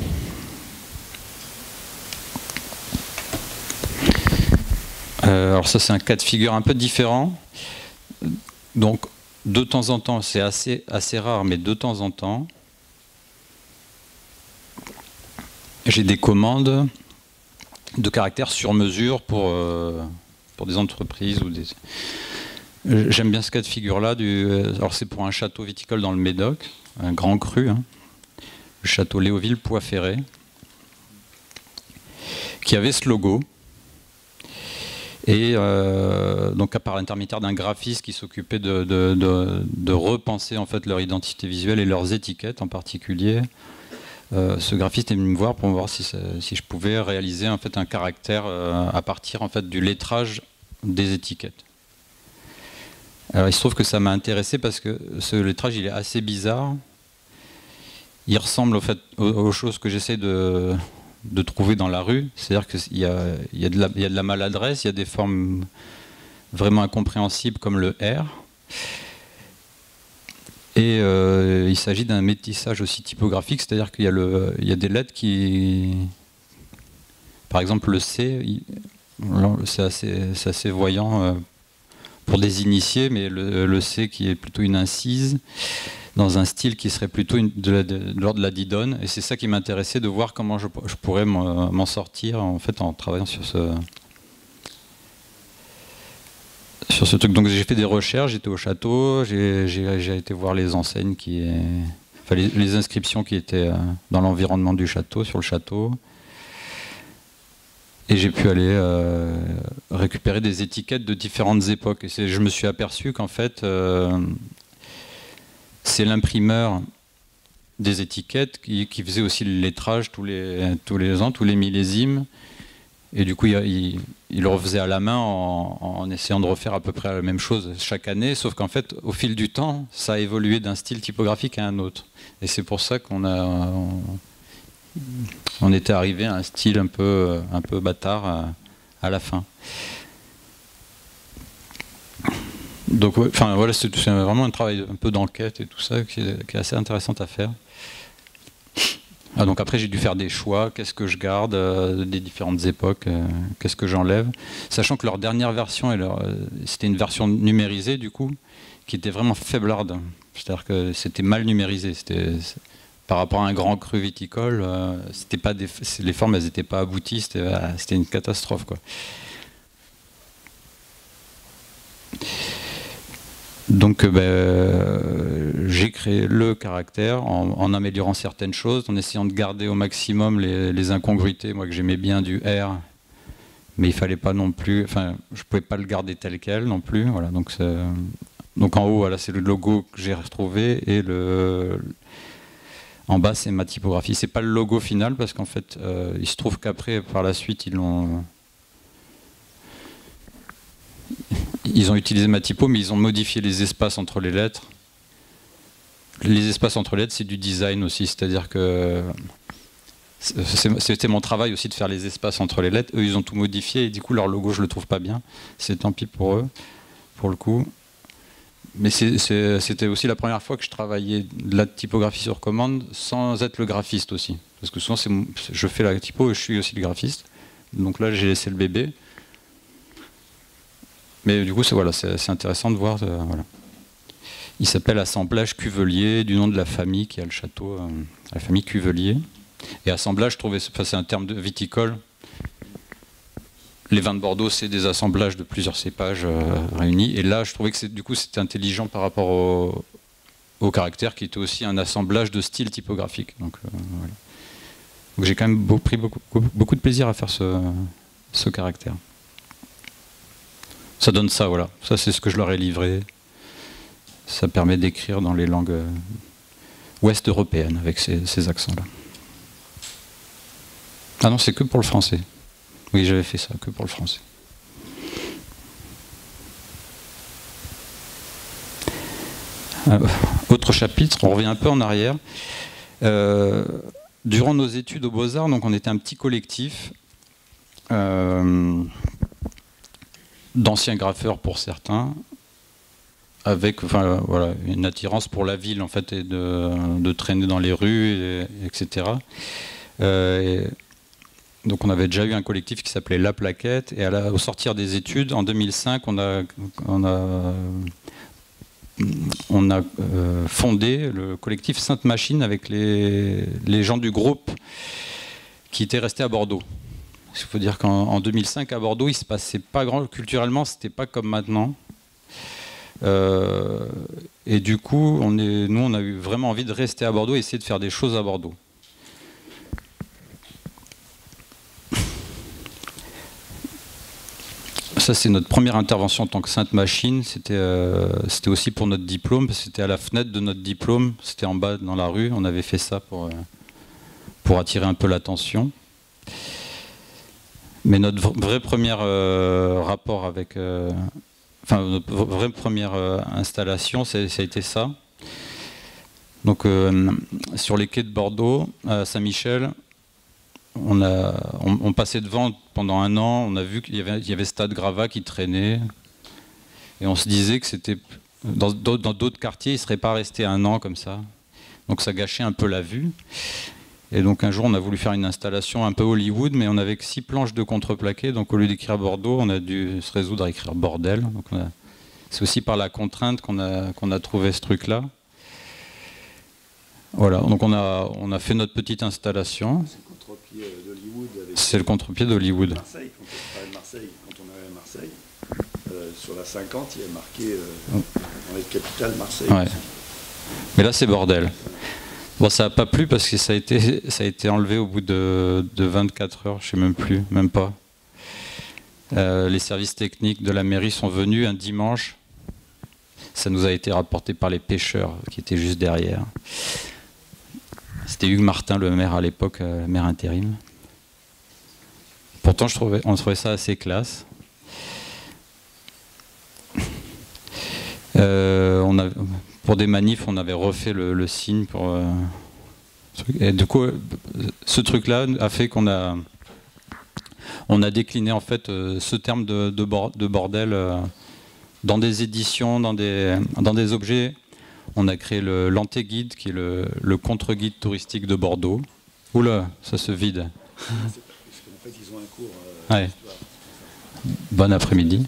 Euh, alors ça c'est un cas de figure un peu différent. Donc de temps en temps, c'est assez, assez rare, mais de temps en temps, j'ai des commandes de caractère sur mesure pour, euh, pour des entreprises ou des. J'aime bien ce cas de figure-là. Alors c'est pour un château viticole dans le Médoc, un grand cru, hein, le château Léoville-Poix-Ferré, qui avait ce logo. Et euh, donc par l'intermédiaire d'un graphiste qui s'occupait de, de, de, de repenser en fait leur identité visuelle et leurs étiquettes en particulier, euh, ce graphiste est venu me voir pour me voir si, si je pouvais réaliser en fait un caractère euh, à partir en fait du lettrage des étiquettes. Alors il se trouve que ça m'a intéressé parce que ce lettrage il est assez bizarre. Il ressemble au fait, aux, aux choses que j'essaie de de trouver dans la rue, c'est-à-dire qu'il y a, il y, a de la, il y a de la maladresse, il y a des formes vraiment incompréhensibles comme le R. Et euh, il s'agit d'un métissage aussi typographique, c'est-à-dire qu'il y a le, il y a des lettres qui... Par exemple le C, c'est assez, c'est assez voyant euh, pour des initiés, mais le, le C qui est plutôt une incise. dans un style qui serait plutôt une, de, la, de, de l'ordre de la didone. Et c'est ça qui m'intéressait, de voir comment je, je pourrais m'en sortir en fait en travaillant sur ce, sur ce truc. Donc j'ai fait des recherches, j'étais au château, j'ai, j'ai, j'ai été voir les enseignes, qui, enfin les, les inscriptions qui étaient dans l'environnement du château, sur le château. Et j'ai pu aller euh, récupérer des étiquettes de différentes époques. Et c'est, je me suis aperçu qu'en fait, euh, c'est l'imprimeur des étiquettes qui, qui faisait aussi le lettrage tous les, tous les ans, tous les millésimes. Et du coup, il, il, il le refaisait à la main en, en essayant de refaire à peu près la même chose chaque année. Sauf qu'en fait, au fil du temps, ça a évolué d'un style typographique à un autre. Et c'est pour ça qu'on a... On, on était arrivé à un style un peu, un peu bâtard à, à la fin. Donc, ouais, enfin, voilà, c'est, c'est vraiment un travail un peu d'enquête et tout ça qui est, qui est assez intéressant à faire. Ah, donc après, j'ai dû faire des choix. Qu'est-ce que je garde euh, des différentes époques, euh, qu'est-ce que j'enlève, sachant que leur dernière version, leur, euh, c'était une version numérisée du coup, qui était vraiment faiblarde. C'est-à-dire que c'était mal numérisé. C'était, par rapport à un grand cru viticole, euh, c'était pas des, les formes elles n'étaient pas abouties, c'était, euh, c'était une catastrophe, quoi. Donc euh, ben, euh, j'ai créé le caractère en, en améliorant certaines choses, en essayant de garder au maximum les, les incongruités, moi que j'aimais bien du R, mais il fallait pas non plus, enfin je pouvais pas le garder tel quel non plus, voilà. Donc, c'est, donc en haut voilà, c'est le logo que j'ai retrouvé et le en bas, c'est ma typographie. C'est pas le logo final parce qu'en fait, euh, il se trouve qu'après, par la suite, ils l'ont, ils ont utilisé ma typo, mais ils ont modifié les espaces entre les lettres. Les espaces entre les lettres, c'est du design aussi, c'est-à-dire que c'était mon travail aussi de faire les espaces entre les lettres. Eux, ils ont tout modifié et du coup, leur logo, je le trouve pas bien. C'est tant pis pour eux, pour le coup. Mais c'est, c'est, c'était aussi la première fois que je travaillais de la typographie sur commande sans être le graphiste aussi. Parce que souvent, c'est, je fais la typo et je suis aussi le graphiste. Donc là, j'ai laissé le bébé. Mais du coup, c'est, voilà, c'est, c'est intéressant de voir. Euh, voilà. Il s'appelle Assemblage Cuvelier, du nom de la famille qui a le château, euh, la famille Cuvelier. Et assemblage, je trouvais, enfin, c'est un terme de viticole. Les vins de Bordeaux, c'est des assemblages de plusieurs cépages euh, réunis. Et là, je trouvais que c'est, du coup, c'était intelligent par rapport au, au caractère, qui était aussi un assemblage de styles typographiques. Donc, euh, voilà. Donc j'ai quand même beau, pris beaucoup, beaucoup de plaisir à faire ce, ce caractère. Ça donne ça, voilà. Ça, c'est ce que je leur ai livré. Ça permet d'écrire dans les langues euh, ouest européennes, avec ces, ces accents-là. Ah non, c'est que pour le français. Oui, j'avais fait ça, que pour le français. Euh, autre chapitre, on revient un peu en arrière. Euh, durant nos études aux Beaux-Arts, donc on était un petit collectif euh, d'anciens graffeurs pour certains, avec enfin, voilà, une attirance pour la ville en fait, et de, de traîner dans les rues, et, etc. Euh, et, Donc on avait déjà eu un collectif qui s'appelait La Plaquette, et à la, au sortir des études, en deux mille cinq, on a, on a, on a euh, fondé le collectif Sainte Machine avec les, les gens du groupe qui étaient restés à Bordeaux. Il faut dire qu'en en deux mille cinq, à Bordeaux, il ne se passait pas grand, culturellement, c'était pas comme maintenant. Euh, et du coup, on est, nous, on a eu vraiment envie de rester à Bordeaux et essayer de faire des choses à Bordeaux. Ça, c'est notre première intervention en tant que Sainte Machine. C'était, euh, c'était aussi pour notre diplôme, parce que c'était à la fenêtre de notre diplôme. C'était en bas dans la rue. On avait fait ça pour, euh, pour attirer un peu l'attention. Mais notre vrai premier euh, rapport avec... Euh, enfin, notre vraie première euh, installation, c'est, ça a été ça. Donc, euh, sur les quais de Bordeaux, à Saint-Michel, On, a, on, on passait devant pendant un an, on a vu qu'il y avait, il y avait Stade Grava qui traînait, et on se disait que c'était dans, dans d'autres quartiers, il ne serait pas resté un an comme ça. Donc ça gâchait un peu la vue. Et donc un jour, on a voulu faire une installation un peu Hollywood, mais on avait que six planches de contreplaqué, donc au lieu d'écrire Bordeaux, on a dû se résoudre à écrire Bordel. Donc on a, c'est aussi par la contrainte qu'on a, qu'on a trouvé ce truc-là. Voilà, donc on a, on a fait notre petite installation. C'est le contre-pied d'Hollywood. C'est le contre-pied d'Hollywood. Marseille, quand on parlait de Marseille, quand on arrive à Marseille, euh, sur la cinquante, il y a marqué euh, dans les capitales Marseille. Ouais. Mais là, c'est bordel. Bon, ça n'a pas plu parce que ça a été, ça a été enlevé au bout de, de vingt-quatre heures, je ne sais même plus, même pas. Euh, les services techniques de la mairie sont venus un dimanche. Ça nous a été rapporté par les pêcheurs qui étaient juste derrière. C'était Hugues Martin, le maire à l'époque, euh, maire intérim. Pourtant, je trouvais, on trouvait ça assez classe. Euh, on a, pour des manifs, on avait refait le, le signe. Pour, euh, et du coup, ce truc-là a fait qu'on a, on a décliné en fait euh, ce terme de, de, bord, de bordel euh, dans des éditions, dans des, dans des objets. On a créé le l'antéguide, qui est le, le contre-guide touristique de Bordeaux. Oula, ça se vide. Parce qu'en fait, ils ont un cours. Euh, ouais. Bon après-midi.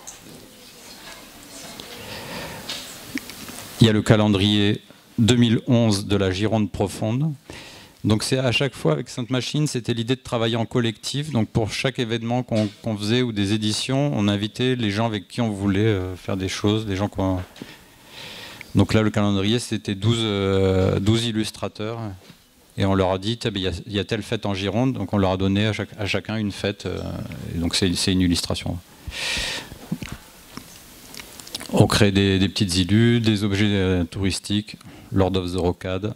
Il y a le calendrier deux mille onze de la Gironde profonde. Donc c'est à chaque fois avec Sainte Machine, c'était l'idée de travailler en collectif. Donc pour chaque événement qu'on qu'on faisait ou des éditions, on invitait les gens avec qui on voulait euh, faire des choses, des gens qu'on... Donc là, le calendrier, c'était douze, euh, douze illustrateurs. Et on leur a dit, il y, y a telle fête en Gironde, donc on leur a donné à, chaque, à chacun une fête. Euh, et donc c'est une illustration. On crée des, des petites illus, des objets euh, touristiques, Lord of the Rocade.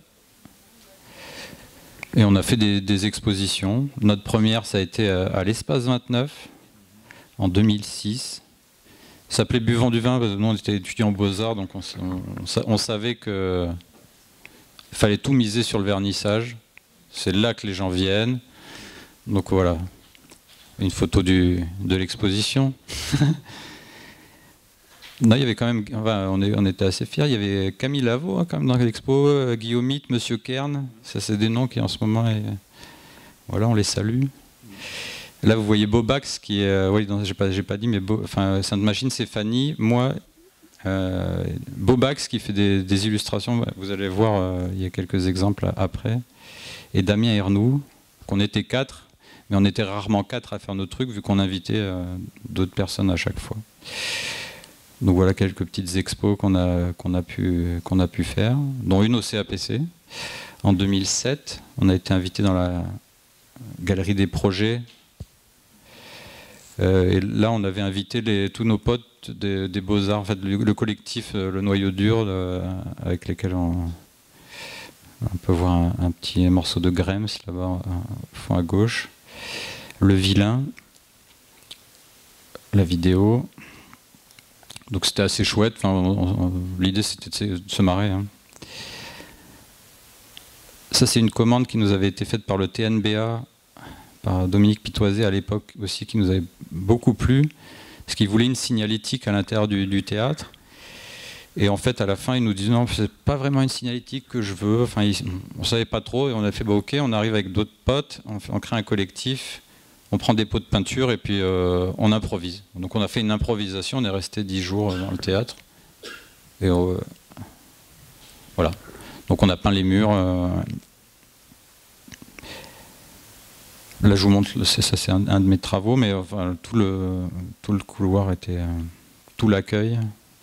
Et on a fait des, des expositions. Notre première, ça a été à l'Espace vingt-neuf, en deux mille six. Ça s'appelait Buvons du vin, parce que nous on était étudiants en Beaux-Arts, donc on, on, on savait qu'il fallait tout miser sur le vernissage. C'est là que les gens viennent. Donc voilà, une photo du, de l'exposition. Non, il y avait quand même, enfin, on, est, on était assez fiers. Il y avait Camille Lavaux hein, quand même dans l'expo, euh, Guillaume Mitte, Monsieur Kern. Ça, c'est des noms qui en ce moment, est... voilà, on les salue. Là, vous voyez Bobax qui est, euh, oui, j'ai pas, j'ai pas dit, mais Bo, enfin, Sainte Machine, c'est Fanny, moi, euh, Bobax qui fait des, des illustrations. Vous allez voir, euh, il y a quelques exemples après. Et Damien Ernoux, qu'on était quatre, mais on était rarement quatre à faire nos trucs vu qu'on invitait euh, d'autres personnes à chaque fois. Donc voilà quelques petites expos qu'on a, qu'on a pu, qu'on a pu faire, dont une au C A P C. En deux mille sept, on a été invité dans la galerie des projets. Euh, et là, on avait invité les, tous nos potes des, des Beaux-Arts, en fait, le, le collectif, le noyau dur, le, avec lesquels on, on peut voir un, un petit morceau de Grèmes là-bas, au fond à gauche. Le Vilain, la vidéo. Donc c'était assez chouette. Enfin, l'idée c'était de se marrer. Hein. Ça c'est une commande qui nous avait été faite par le T N B A, par Dominique Pitoiset à l'époque aussi, qui nous avait beaucoup plu, parce qu'il voulait une signalétique à l'intérieur du, du théâtre. Et en fait à la fin ils nous disent non, c'est pas vraiment une signalétique que je veux. Enfin ils, on savait pas trop et on a fait bah ok, on arrive avec d'autres potes, on, fait, on crée un collectif. On prend des pots de peinture et puis euh, on improvise. Donc on a fait une improvisation, on est resté dix jours dans le théâtre. Et euh, voilà. Donc on a peint les murs. Euh... Là je vous montre, ça c'est un, un de mes travaux, mais enfin, tout, le, tout le couloir était... Euh, tout l'accueil.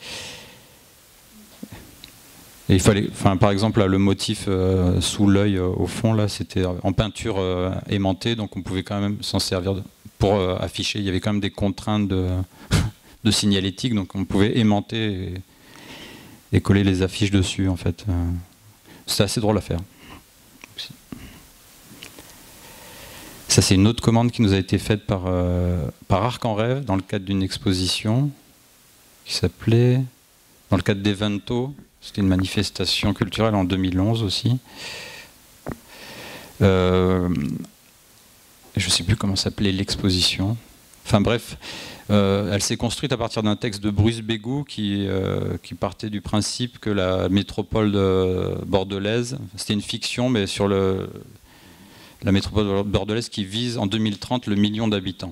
Et il fallait, enfin, par exemple, là, le motif euh, sous l'œil euh, au fond, là, c'était en peinture euh, aimantée, donc on pouvait quand même s'en servir pour euh, afficher. Il y avait quand même des contraintes de, de signalétique, donc on pouvait aimanter et, et coller les affiches dessus, en fait. Euh, C'était assez drôle à faire. Ça, c'est une autre commande qui nous a été faite par, euh, par Arc en Rêve, dans le cadre d'une exposition qui s'appelait, dans le cadre d'Evento. C'était une manifestation culturelle en deux mille onze aussi. Euh, je ne sais plus comment s'appelait l'exposition. Enfin bref, euh, elle s'est construite à partir d'un texte de Bruce Bégou qui, euh, qui partait du principe que la métropole de bordelaise, c'était une fiction, mais sur le, la métropole bordelaise qui vise en deux mille trente le million d'habitants.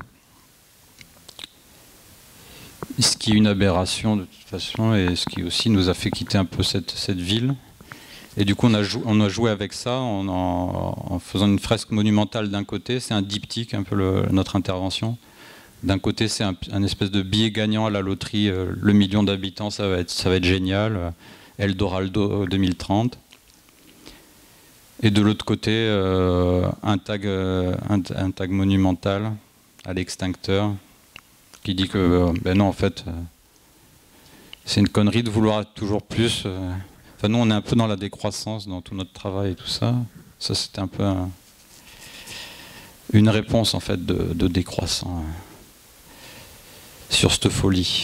Ce qui est une aberration de toute façon et ce qui aussi nous a fait quitter un peu cette, cette ville. Et du coup, on a, jou on a joué avec ça en, en, en faisant une fresque monumentale d'un côté. C'est un diptyque, un peu le, notre intervention. D'un côté, c'est un, un espèce de billet gagnant à la loterie. Euh, le million d'habitants, ça va être, ça va être génial. Eldorado deux mille trente. Et de l'autre côté, euh, un, tag, euh, un, un tag monumental à l'extincteur qui dit que, euh, ben non, en fait, euh, c'est une connerie de vouloir toujours plus. Euh, Enfin, nous, on est un peu dans la décroissance dans tout notre travail et tout ça. Ça, c'était un peu un, une réponse en fait de, de décroissant euh, sur cette folie.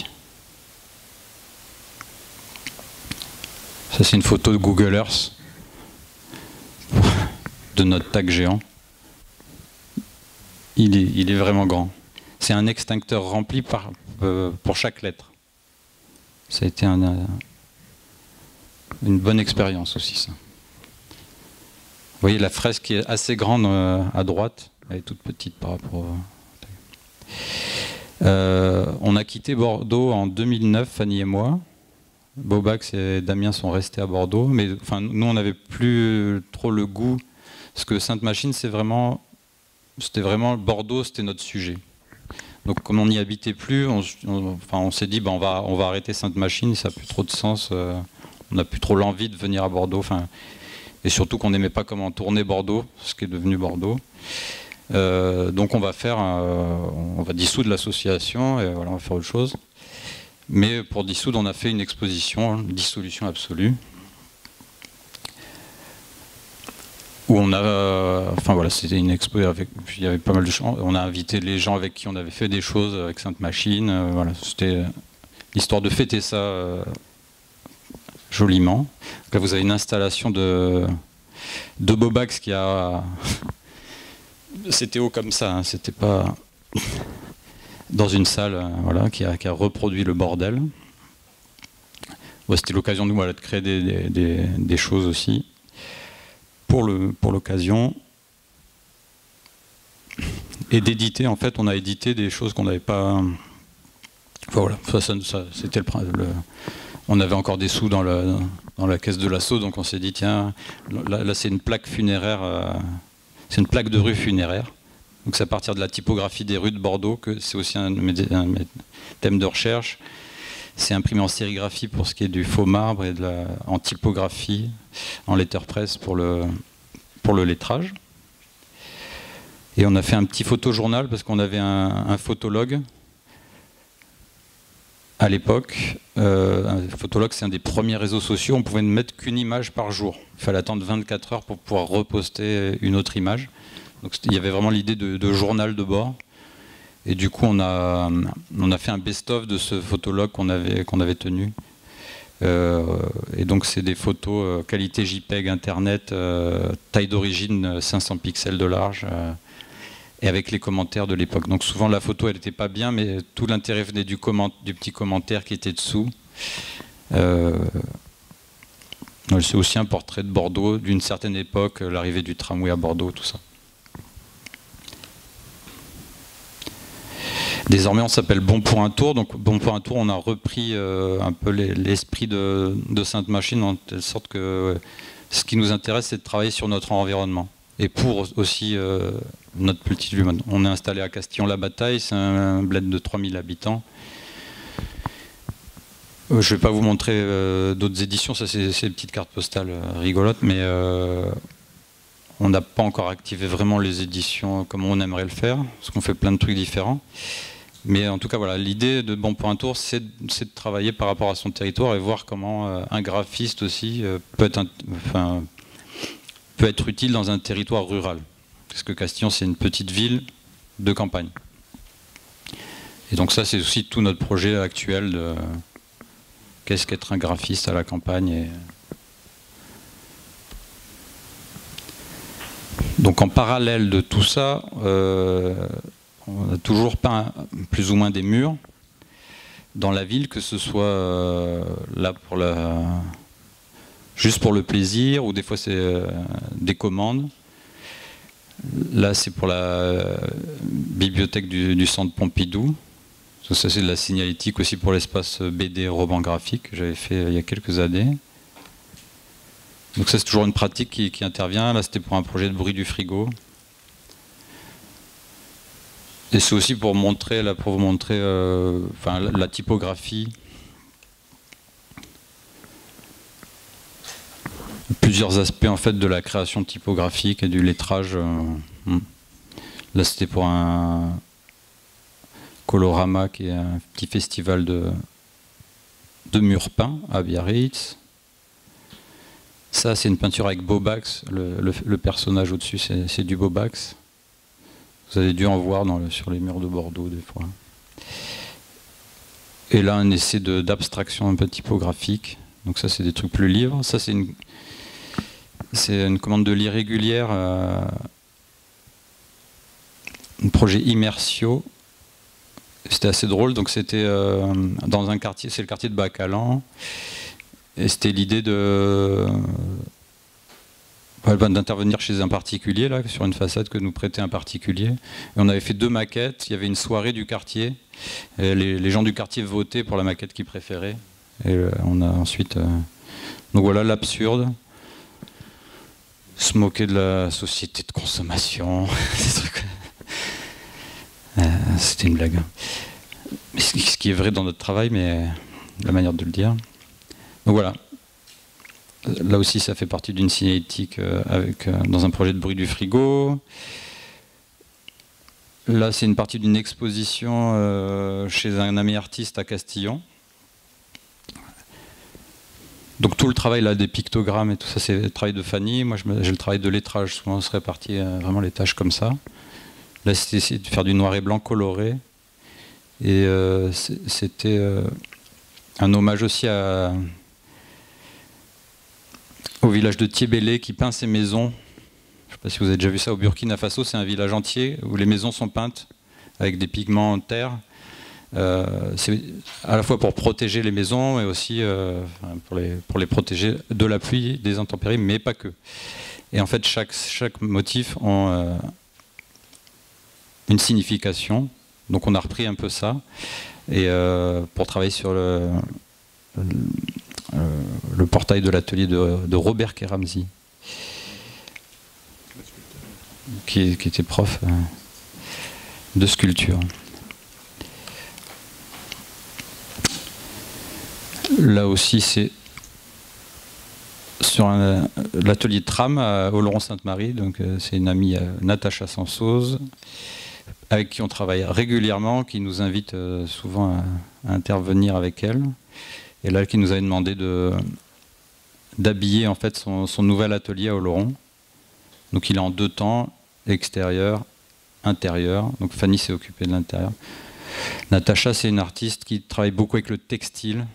Ça, c'est une photo de Google Earth de notre tag géant. Il est, il est vraiment grand. C'est un extincteur rempli par, euh, pour chaque lettre. Ça a été un... un une bonne expérience aussi, ça. Vous voyez, la fresque est assez grande euh, à droite, elle est toute petite par rapport au... Euh, on a quitté Bordeaux en deux mille neuf, Fanny et moi. Bobax et Damien sont restés à Bordeaux, mais enfin, nous, on n'avait plus trop le goût, parce que Sainte-Machine, c'est vraiment, c'était vraiment Bordeaux, c'était notre sujet. Donc, comme on n'y habitait plus, on, on, enfin, on s'est dit, ben, on va, on va arrêter Sainte-Machine, ça n'a plus trop de sens. Euh, On n'a plus trop l'envie de venir à Bordeaux, enfin, et surtout qu'on n'aimait pas comment tourner Bordeaux, ce qui est devenu Bordeaux. Euh, donc on va faire, euh, on va dissoudre l'association et voilà, on va faire autre chose. Mais pour dissoudre, on a fait une exposition, une dissolution absolue, où on a, euh, enfin voilà, c'était une expo avec, il y avait pas mal de gens. On a invité les gens avec qui on avait fait des choses avec Sainte-Machine. Euh, voilà, c'était l'histoire de fêter ça. Euh, joliment. Là, vous avez une installation de, de Bobax qui a... C'était haut comme ça, hein, c'était pas dans une salle, euh, voilà, qui a, qui a reproduit le bordel. Ouais, c'était l'occasion de, voilà, de créer des, des, des, des choses aussi pour le, pour l'occasion. Et d'éditer, en fait, on a édité des choses qu'on n'avait pas... Enfin, voilà, ça, ça, ça, c'était le... le On avait encore des sous dans, le, dans la caisse de l'assaut, donc on s'est dit, tiens, là, là c'est une plaque funéraire, euh, c'est une plaque de rue funéraire. Donc c'est à partir de la typographie des rues de Bordeaux, que c'est aussi un, un thème de recherche. C'est imprimé en sérigraphie pour ce qui est du faux marbre et de la, en typographie, en letterpress pour le, pour le lettrage. Et on a fait un petit photojournal parce qu'on avait un, un photologue. À l'époque, euh, un photologue, c'est un des premiers réseaux sociaux, on pouvait ne mettre qu'une image par jour. Il fallait attendre vingt-quatre heures pour pouvoir reposter une autre image. Donc il y avait vraiment l'idée de, de journal de bord. Et du coup, on a, on a fait un best-of de ce photologue qu'on avait, qu'on avait tenu. Euh, et donc c'est des photos euh, qualité JPEG, Internet, euh, taille d'origine cinq cents pixels de large. Euh, et avec les commentaires de l'époque. Donc souvent la photo elle n'était pas bien, mais tout l'intérêt venait du, comment, du petit commentaire qui était dessous. Euh, c'est aussi un portrait de Bordeaux, d'une certaine époque, l'arrivée du tramway à Bordeaux, tout ça. Désormais on s'appelle Bon pour un tour, donc Bon pour un tour on a repris euh, un peu l'esprit de, de Sainte-Machine, en telle sorte que euh, ce qui nous intéresse c'est de travailler sur notre environnement. Et pour aussi euh, notre petite vue, on est installé à Castillon-la-Bataille, c'est un bled de trois mille habitants. Euh, je ne vais pas vous montrer euh, d'autres éditions, ça c'est des petites cartes postales euh, rigolotes, mais euh, on n'a pas encore activé vraiment les éditions comme on aimerait le faire, parce qu'on fait plein de trucs différents. Mais en tout cas, voilà, l'idée de Bon pour un tour, c'est de travailler par rapport à son territoire et voir comment euh, un graphiste aussi euh, peut être... Un, enfin, peut être utile dans un territoire rural. Parce que Castillon, c'est une petite ville de campagne. Et donc ça, c'est aussi tout notre projet actuel de qu'est-ce qu'être un graphiste à la campagne. Et donc en parallèle de tout ça, euh, on a toujours peint plus ou moins des murs dans la ville, que ce soit euh, là pour la... juste pour le plaisir, ou des fois c'est euh, des commandes. Là c'est pour la euh, bibliothèque du, du centre Pompidou. Ça c'est de la signalétique aussi pour l'espace B D roman graphique que j'avais fait euh, il y a quelques années. Donc ça c'est toujours une pratique qui, qui intervient. Là c'était pour un projet de bruit du frigo. Et c'est aussi pour montrer, là, pour vous montrer euh, enfin, la, la typographie. Plusieurs aspects en fait de la création typographique et du lettrage. Euh, là c'était pour un Colorama qui est un petit festival de, de murs peints à Biarritz. Ça c'est une peinture avec Bobax, le, le, le personnage au-dessus c'est du Bobax. Vous avez dû en voir dans le, sur les murs de Bordeaux des fois. Et là un essai d'abstraction un peu typographique. Donc ça c'est des trucs plus libres. Ça c'est une C'est une commande de l'irrégulière, euh, un projet Immersio. C'était assez drôle, donc c'était euh, dans un quartier, c'est le quartier de Bacalan, et c'était l'idée de euh, d'intervenir chez un particulier, là, sur une façade que nous prêtait un particulier. Et on avait fait deux maquettes, il y avait une soirée du quartier, et les, les gens du quartier votaient pour la maquette qu'ils préféraient. Et euh, on a ensuite... Euh, donc voilà l'absurde. Se moquer de la société de consommation, ces trucs. Euh, C'était une blague. Ce qui est vrai dans notre travail, mais la manière de le dire. Donc voilà. Là aussi, ça fait partie d'une cinétique euh, avec, euh, dans un projet de bruit du frigo. Là, c'est une partie d'une exposition euh, chez un ami artiste à Castillon. Donc tout le travail là des pictogrammes et tout ça, c'est le travail de Fanny. Moi j'ai le travail de lettrage, souvent on se répartit euh, vraiment les tâches comme ça. Là c'était essayer de faire du noir et blanc coloré. Et euh, c'était euh, un hommage aussi à, au village de Thiébélé qui peint ses maisons. Je ne sais pas si vous avez déjà vu ça au Burkina Faso, c'est un village entier où les maisons sont peintes avec des pigments en terre. Euh, c'est à la fois pour protéger les maisons et aussi euh, pour, les, pour les protéger de la pluie, des intempéries, mais pas que. Et en fait, chaque, chaque motif a euh, une signification. Donc on a repris un peu ça et euh, pour travailler sur le, le, le portail de l'atelier de, de Robert Keramzi, qui, qui était prof euh, de sculpture. Là aussi, c'est sur l'atelier de tram à Oloron-Sainte-Marie. Donc, euh, c'est une amie, euh, Natacha Sansose, avec qui on travaille régulièrement, qui nous invite euh, souvent à, à intervenir avec elle. Et là, qui nous avait demandé de d'habiller en fait son, son nouvel atelier à Oloron. Donc, il est en deux temps, extérieur, intérieur. Donc, Fanny s'est occupée de l'intérieur. Natacha, c'est une artiste qui travaille beaucoup avec le textile.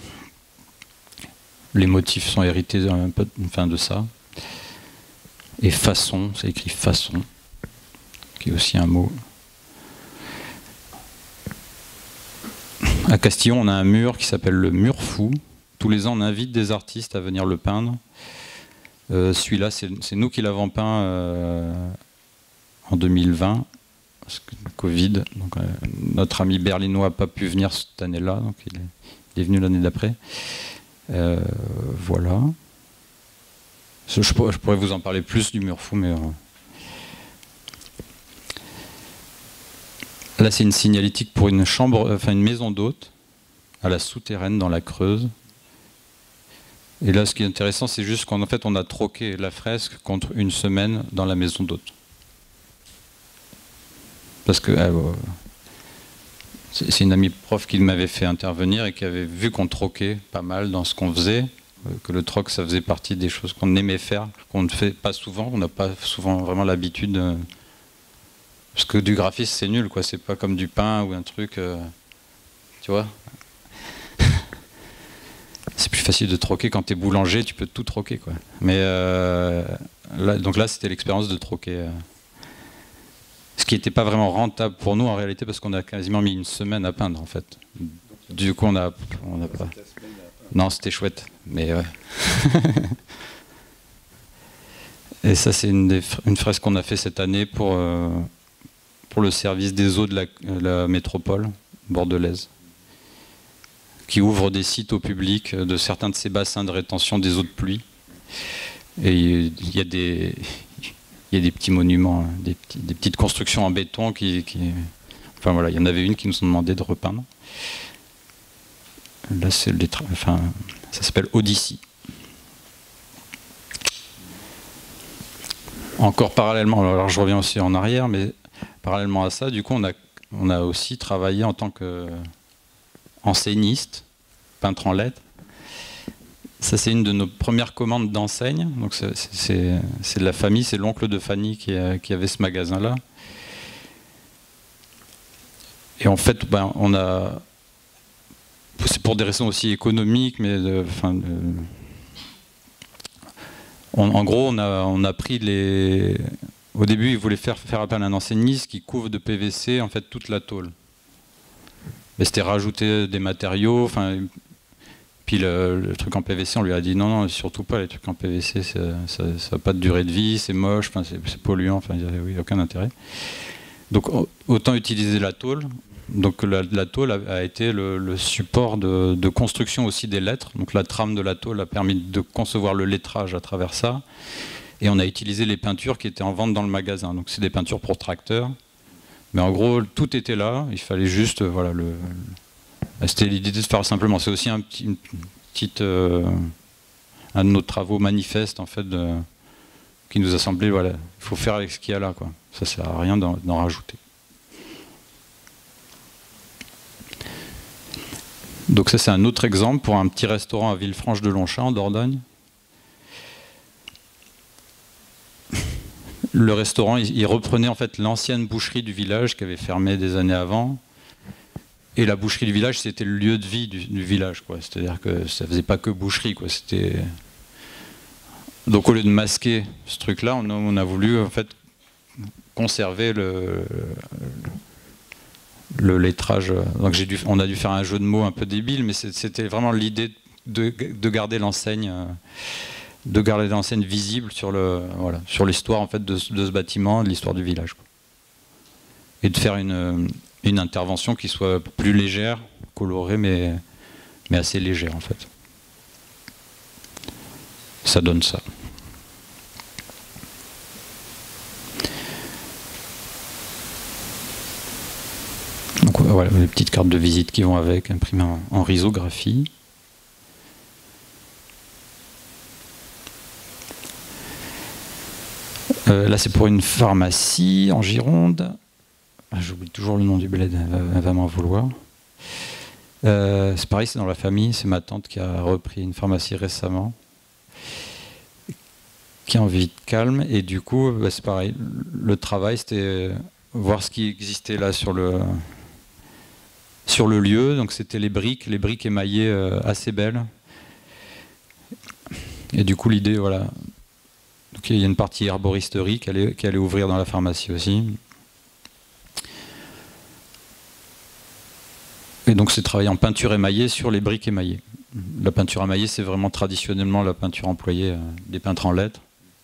Les motifs sont hérités un peu enfin, de ça. Et façon, c'est écrit façon, qui est aussi un mot. À Castillon, on a un mur qui s'appelle le mur fou. Tous les ans, on invite des artistes à venir le peindre. Euh, Celui-là, c'est nous qui l'avons peint euh, en deux mille vingt, parce que le Covid. Donc, euh, notre ami berlinois n'a pas pu venir cette année-là, donc il est, il est venu l'année d'après. Euh, voilà. Je, je pourrais vous en parler plus du mur fou, mais... Euh... Là, c'est une signalétique pour une chambre, enfin une maison d'hôte, à la souterraine, dans la Creuse. Et là, ce qui est intéressant, c'est juste qu'en fait, on a troqué la fresque contre une semaine dans la maison d'hôte. Parce que... Euh, c'est une amie prof qui m'avait fait intervenir et qui avait vu qu'on troquait pas mal dans ce qu'on faisait, que le troc ça faisait partie des choses qu'on aimait faire, qu'on ne fait pas souvent, on n'a pas souvent vraiment l'habitude, de... parce que du graphisme c'est nul, quoi. C'est pas comme du pain ou un truc, euh... tu vois. C'est plus facile de troquer quand tu es boulanger, tu peux tout troquer, quoi. Mais euh... là, donc là c'était l'expérience de troquer. Euh... Ce qui n'était pas vraiment rentable pour nous en réalité parce qu'on a quasiment mis une semaine à peindre en fait. Du coup on a, on a pas. Non, c'était chouette, mais ouais. Et ça c'est une, des, une fresque qu'on a fait cette année pour, euh, pour le service des eaux de la, la métropole bordelaise, qui ouvre des sites au public de certains de ces bassins de rétention des eaux de pluie. Et il y a des, il y a des petits monuments, des, petits, des petites constructions en béton qui, qui... Enfin voilà, il y en avait une qui nous ont demandé de repeindre. Là, c'est le... enfin, ça s'appelle Odyssée. Encore parallèlement, alors je reviens aussi en arrière, mais parallèlement à ça, du coup, on a, on a aussi travaillé en tant qu'enseigniste, peintre en lettres. Ça, c'est une de nos premières commandes d'enseigne. Donc, c'est de la famille, c'est l'oncle de Fanny qui, a, qui avait ce magasin-là. Et en fait, ben, on a... C'est pour des raisons aussi économiques, mais de, enfin, de, on, en gros, on a, on a pris les... Au début, ils voulaient faire, faire appel à un enseigniste qui couvre de P V C en fait toute la tôle. Mais c'était rajouter des matériaux. Enfin, puis le, le truc en P V C, on lui a dit non, non, surtout pas les trucs en P V C, ça n'a pas de durée de vie, c'est moche, enfin, c'est polluant. Enfin, il n'y a aucun intérêt. Donc, autant utiliser la tôle. Donc la, la tôle a, a été le, le support de, de construction aussi des lettres. Donc la trame de la tôle a permis de concevoir le lettrage à travers ça. Et on a utilisé les peintures qui étaient en vente dans le magasin. Donc c'est des peintures pour tracteurs. Mais en gros, tout était là. Il fallait juste, voilà, le. C'était l'idée de faire simplement. C'est aussi un petit, une petite, euh, un de nos travaux manifestes en fait, de, qui nous a semblé, voilà, il faut faire avec ce qu'il y a là, quoi. Ça sert à rien d'en rajouter. Donc ça, c'est un autre exemple pour un petit restaurant à Villefranche-de-Longchamp, en Dordogne. Le restaurant, il reprenait en fait l'ancienne boucherie du village qui avait fermé des années avant. Et la boucherie du village, c'était le lieu de vie du, du village, quoi. C'est-à-dire que ça faisait pas que boucherie, quoi. C'était... Donc au lieu de masquer ce truc-là, on, on a voulu en fait conserver le... le lettrage. Donc j'ai dû, on a dû faire un jeu de mots un peu débile, mais c'était vraiment l'idée de, de garder l'enseigne, de garder l'enseigne visible sur le, voilà, sur l'histoire en fait de, de ce bâtiment, de l'histoire du village, quoi. Et de faire une, une intervention qui soit plus légère, colorée, mais, mais assez légère en fait. Ça donne ça. Donc voilà, les petites cartes de visite qui vont avec, imprimées en, en risographie. Euh, là, c'est pour une pharmacie en Gironde. Ah, j'oublie toujours le nom du bled, elle va, elle va m'en vouloir. Euh, c'est pareil, c'est dans la famille, c'est ma tante qui a repris une pharmacie récemment, qui a envie de calme, et du coup, bah, c'est pareil, le travail, c'était voir ce qui existait là sur le... sur le lieu. Donc c'était les briques, les briques émaillées euh, assez belles. Et du coup l'idée, voilà. Donc il y a une partie herboristerie qui allait, qui allait ouvrir dans la pharmacie aussi. Et donc c'est travailler en peinture émaillée sur les briques émaillées. La peinture émaillée, c'est vraiment traditionnellement la peinture employée euh, des peintres en lettres.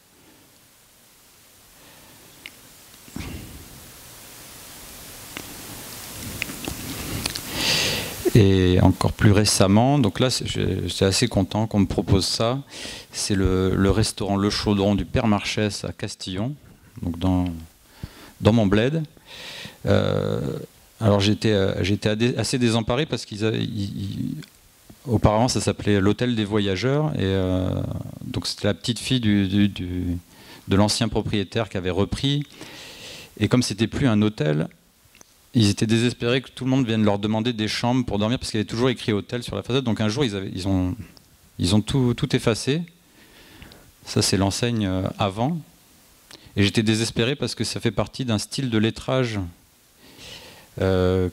Et encore plus récemment, donc là j'étais assez content qu'on me propose ça, c'est le, le restaurant Le Chaudron du Père Marchès à Castillon, donc dans, dans mon bled. Euh, alors j'étais j'étais assez désemparé parce qu'ils avaient... Ils, auparavant ça s'appelait l'Hôtel des Voyageurs, et euh, donc c'était la petite fille du, du, du, de l'ancien propriétaire qui avait repris, et comme c'était plus un hôtel, ils étaient désespérés que tout le monde vienne leur demander des chambres pour dormir, parce qu'il y avait toujours écrit hôtel sur la façade. Donc un jour, ils, avaient, ils ont, ils ont tout, tout effacé. Ça, c'est l'enseigne avant. Et j'étais désespéré parce que ça fait partie d'un style de lettrage euh,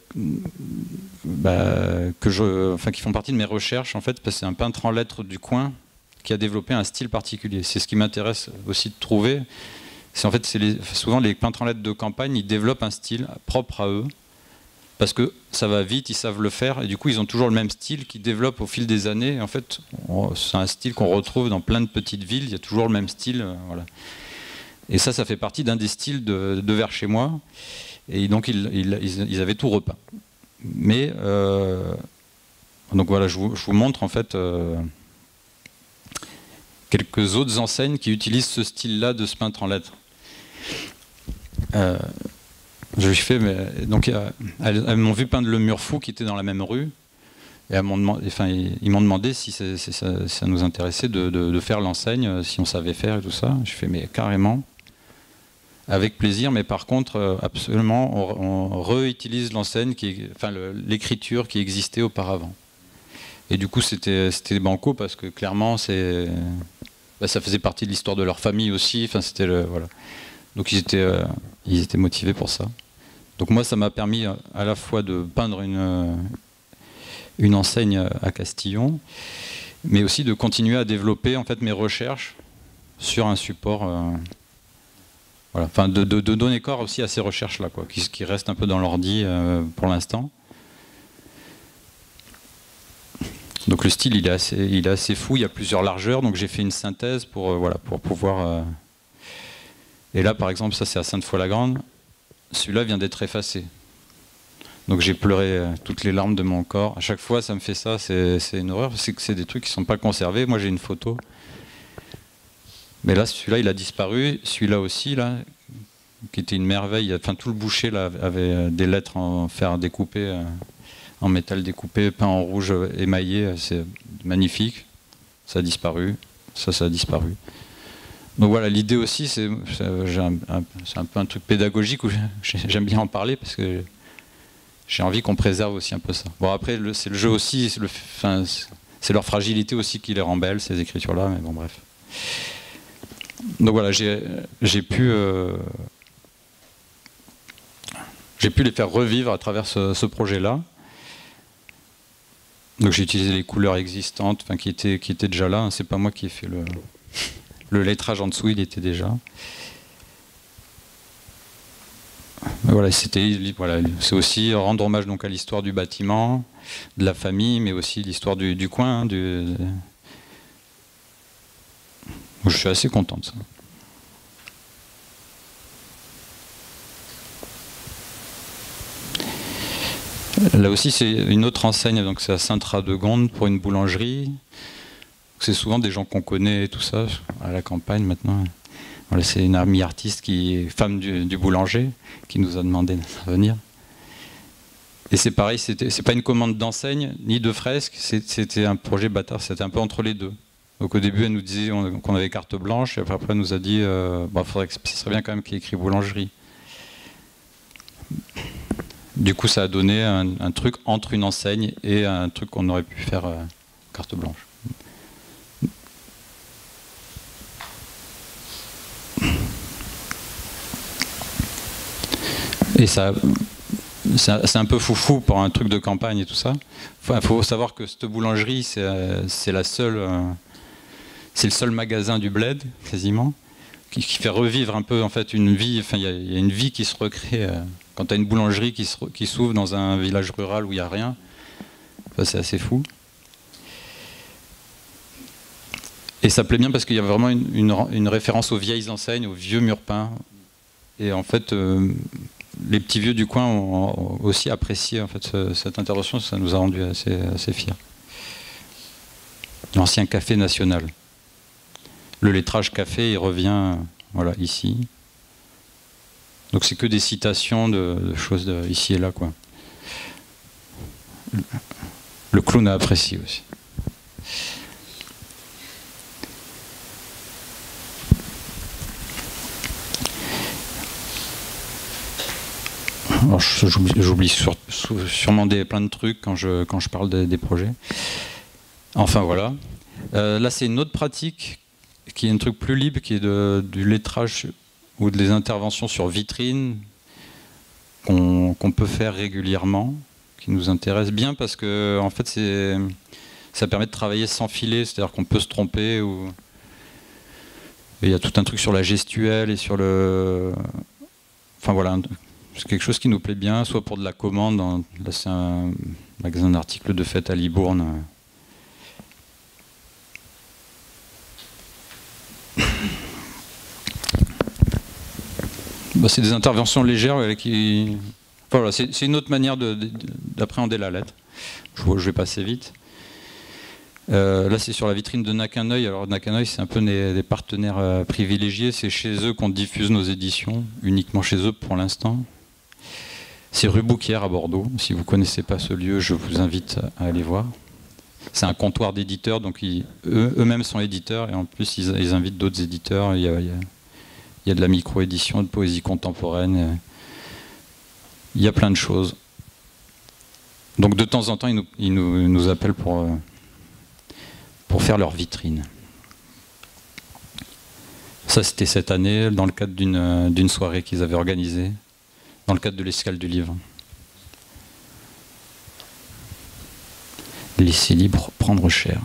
bah, que je, enfin, qui font partie de mes recherches, en fait, parce que c'est un peintre en lettres du coin qui a développé un style particulier. C'est ce qui m'intéresse aussi de trouver. C'est en fait, c'est les, souvent les peintres en lettres de campagne, ils développent un style propre à eux, parce que ça va vite, ils savent le faire, et du coup ils ont toujours le même style qu'ils développent au fil des années. Et en fait, c'est un style qu'on retrouve dans plein de petites villes, il y a toujours le même style, voilà. Et ça, ça fait partie d'un des styles de, de vers chez moi, et donc ils, ils, ils avaient tout repeint. Mais, euh, donc voilà, je vous, je vous montre en fait... Euh, quelques autres enseignes qui utilisent ce style-là de se peindre en lettres. Euh, je lui fais, mais donc elles, elles m'ont vu peindre le mur fou qui était dans la même rue, et elles m'ont demandé, enfin, ils m'ont demandé si, c'est, si ça, ça nous intéressait de, de, de faire l'enseigne, si on savait faire et tout ça. Je fais, mais carrément, avec plaisir, mais par contre, absolument, on, on réutilise l'enseigne, qui, enfin, le, l'écriture qui existait auparavant. Et du coup, c'était, c'était banco parce que clairement, c'est, bah, ça faisait partie de l'histoire de leur famille aussi. Enfin, c'était le, voilà. Donc ils étaient, euh, ils étaient motivés pour ça. Donc moi, ça m'a permis à la fois de peindre une, une enseigne à Castillon, mais aussi de continuer à développer en fait mes recherches sur un support. Euh, voilà. Enfin, de, de, de donner corps aussi à ces recherches-là, quoi, qui, qui restent un peu dans l'ordi euh, pour l'instant. Donc le style, il est assez, il est assez fou. Il y a plusieurs largeurs, donc j'ai fait une synthèse pour, euh, voilà, pour pouvoir. Euh, Et là, par exemple, ça c'est à Sainte-Foy-la-Grande. Celui-là vient d'être effacé. Donc j'ai pleuré toutes les larmes de mon corps. À chaque fois, ça me fait ça, c'est, c'est une horreur. C'est que c'est des trucs qui ne sont pas conservés. Moi, j'ai une photo. Mais là, celui-là, il a disparu. Celui-là aussi, là, qui était une merveille. Enfin, tout le boucher là, avait des lettres en fer découpé, en métal découpé, peint en rouge émaillé. C'est magnifique. Ça a disparu. Ça, ça a disparu. Donc voilà, l'idée aussi, c'est, c'est, un, un, c'est un peu un truc pédagogique où j'aime bien en parler parce que j'ai envie qu'on préserve aussi un peu ça. Bon, après, le, c'est le jeu aussi, c'est, le, enfin, c'est leur fragilité aussi qui les rend belles, ces écritures-là, mais bon, bref. Donc voilà, j'ai, j'ai pu... Euh, j'ai pu les faire revivre à travers ce, ce projet-là. Donc j'ai utilisé les couleurs existantes, enfin, qui étaient, qui étaient déjà là, hein, c'est pas moi qui ai fait le... Le lettrage en dessous, il était déjà. Mais voilà, c'était, voilà, c'est aussi rendre hommage donc à l'histoire du bâtiment, de la famille, mais aussi l'histoire du, du coin. Hein, du... Je suis assez content de ça. Là aussi, c'est une autre enseigne, donc c'est à Sainte-Radegonde pour une boulangerie. C'est souvent des gens qu'on connaît et tout ça, à la campagne maintenant. Voilà, c'est une amie artiste qui est femme du, du boulanger, qui nous a demandé d'intervenir. Et c'est pareil, c'était, c'est pas une commande d'enseigne, ni de fresque, c'était un projet bâtard, c'était un peu entre les deux. Donc au début, elle nous disait qu'on avait carte blanche, et après, après elle nous a dit, euh, bah, faudrait que, ce serait bien quand même qu'il y ait écrit boulangerie. Du coup, ça a donné un, un truc entre une enseigne et un truc qu'on aurait pu faire euh, carte blanche. Et ça, c'est un peu foufou pour un truc de campagne et tout ça. Il enfin, faut savoir que cette boulangerie, c'est, c'est la seule, euh, c'est le seul magasin du bled, quasiment, qui, qui fait revivre un peu en fait une vie. Enfin, il y, y a une vie qui se recrée euh, quand tu as une boulangerie qui, se, qui s'ouvre dans un village rural où il n'y a rien. Enfin, c'est assez fou. Et ça plaît bien parce qu'il y a vraiment une, une, une référence aux vieilles enseignes, aux vieux murs peints. Et en fait, euh, les petits vieux du coin ont aussi apprécié en fait, ce, cette intervention, ça nous a rendu assez, assez fiers. L'ancien café national. Le lettrage café, il revient voilà, ici. Donc c'est que des citations de, de choses de, ici et là, quoi. Le clown a apprécié aussi. Alors, j'oublie, j'oublie sur, sûrement des, plein de trucs quand je, quand je parle des, des projets. Enfin voilà. Euh, là c'est une autre pratique qui est un truc plus libre, qui est de, du lettrage ou des interventions sur vitrine qu'on, qu'on peut faire régulièrement, qui nous intéresse bien parce que en fait c'est, ça permet de travailler sans filet, c'est-à-dire qu'on peut se tromper. Ou... Et il y a tout un truc sur la gestuelle et sur le... Enfin voilà. C'est quelque chose qui nous plaît bien, soit pour de la commande, dans, là c'est un magasin d'articles de fête à Libourne. Bah, c'est des interventions légères qui... Enfin, voilà, c'est, c'est une autre manière de, de, d'appréhender la lettre. Je, je vais passer vite. Euh, là, c'est sur la vitrine de Nakanoï. Alors, Nakanoï, c'est un peu des, des partenaires euh, privilégiés. C'est chez eux qu'on diffuse nos éditions, uniquement chez eux pour l'instant. C'est rue Bouquière à Bordeaux. Si vous ne connaissez pas ce lieu, je vous invite à aller voir. C'est un comptoir d'éditeurs, donc ils, eux, eux-mêmes sont éditeurs, et en plus, ils, ils invitent d'autres éditeurs. Il y a, il y a, il y a de la micro-édition, de poésie contemporaine. Il y a plein de choses. Donc, de temps en temps, ils nous, ils nous, ils nous appellent pour... Euh, pour faire leur vitrine. Ça, c'était cette année, dans le cadre d'une d'une soirée qu'ils avaient organisée, dans le cadre de l'Escale du Livre. Laisser libre, prendre cher.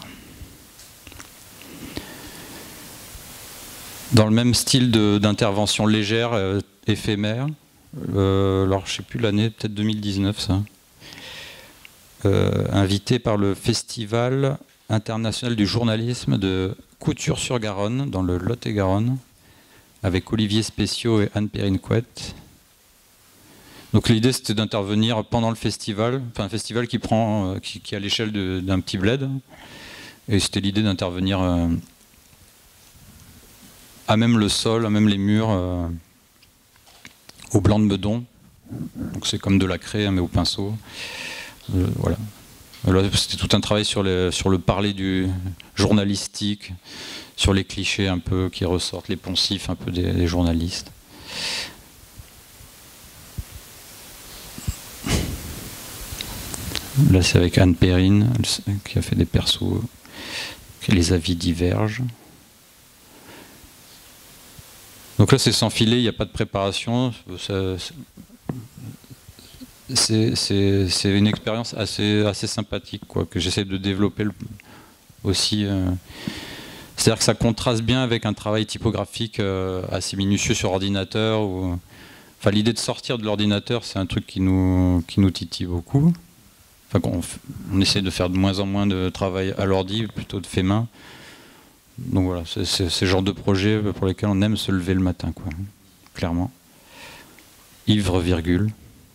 Dans le même style d'intervention légère, euh, éphémère, euh, alors je ne sais plus l'année, peut-être deux mille dix-neuf, ça, euh, invité par le Festival international du journalisme de Couture-sur-Garonne, dans le Lot-et-Garonne, avec Olivier Spéciaux et Anne-Perrine Couette. Donc l'idée, c'était d'intervenir pendant le festival, enfin un festival qui prend, euh, qui, qui est à l'échelle d'un petit bled, et c'était l'idée d'intervenir euh, à même le sol, à même les murs, euh, au blanc de Meudon. Donc c'est comme de la craie, hein, mais au pinceau. Euh, voilà. C'était tout un travail sur, les, sur le parler du journalistique, sur les clichés un peu qui ressortent, les poncifs un peu des, des journalistes. Là, c'est avec Anne Perrine, qui a fait des persos, les avis divergent. Donc là, c'est sans filet, il n'y a pas de préparation. Ça, c'est une expérience assez, assez sympathique, quoi, que j'essaie de développer le, aussi. Euh, C'est-à-dire que ça contraste bien avec un travail typographique euh, assez minutieux sur ordinateur. Ou, enfin, l'idée de sortir de l'ordinateur, c'est un truc qui nous, qui nous titille beaucoup. Enfin, on, on essaie de faire de moins en moins de travail à l'ordi, plutôt de fait main. Donc voilà, c'est ce genre de projet pour lesquels on aime se lever le matin, quoi, clairement. Ivre, virgule.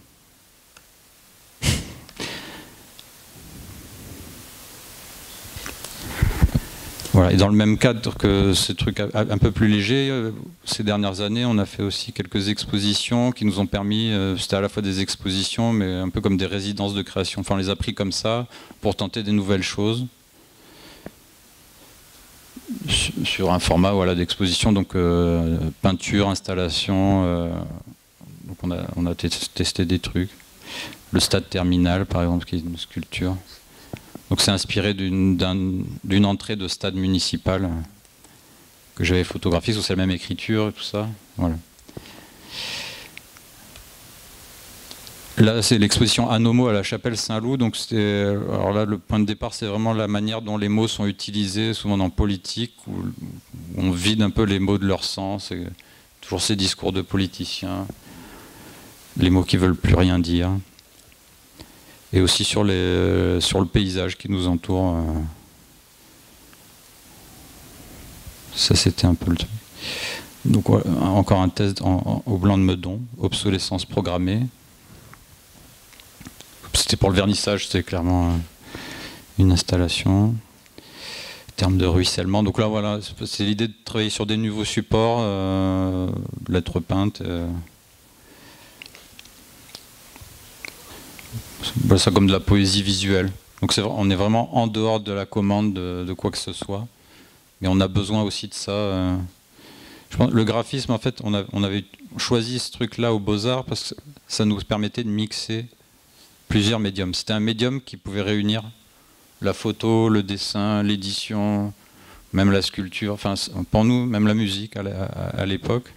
Voilà. Et dans le même cadre que ces trucs un peu plus légers, ces dernières années, on a fait aussi quelques expositions qui nous ont permis, c'était à la fois des expositions, mais un peu comme des résidences de création. Enfin, on les a pris comme ça pour tenter des nouvelles choses sur un format, voilà, d'exposition, donc euh, peinture, installation. Euh, donc on a, on a testé des trucs. Le stade terminal, par exemple, qui est une sculpture. Donc c'est inspiré d'une d'une entrée de stade municipal que j'avais photographiée, où c'est la même écriture et tout ça. Voilà. Là, c'est l'exposition Anomo à la chapelle Saint-Loup. Donc alors là, le point de départ, c'est vraiment la manière dont les mots sont utilisés, souvent en politique, où on vide un peu les mots de leur sens. Et toujours ces discours de politiciens, les mots qui veulent plus rien dire. Et aussi sur, les, sur le paysage qui nous entoure. Ça, c'était un peu le truc. Donc, encore un test en, en, au blanc de Meudon, obsolescence programmée. C'était pour le vernissage, c'était clairement une installation. Terme de ruissellement. Donc là, voilà, c'est l'idée de travailler sur des nouveaux supports, euh, lettres peintes. Euh, ça comme de la poésie visuelle. Donc est, on est vraiment en dehors de la commande de, de quoi que ce soit. Mais on a besoin aussi de ça. Euh, je pense, le graphisme, en fait, on, a, on avait choisi ce truc-là aux Beaux-Arts parce que ça nous permettait de mixer plusieurs médiums. C'était un médium qui pouvait réunir la photo, le dessin, l'édition, même la sculpture. Enfin, pour nous, même la musique à l'époque.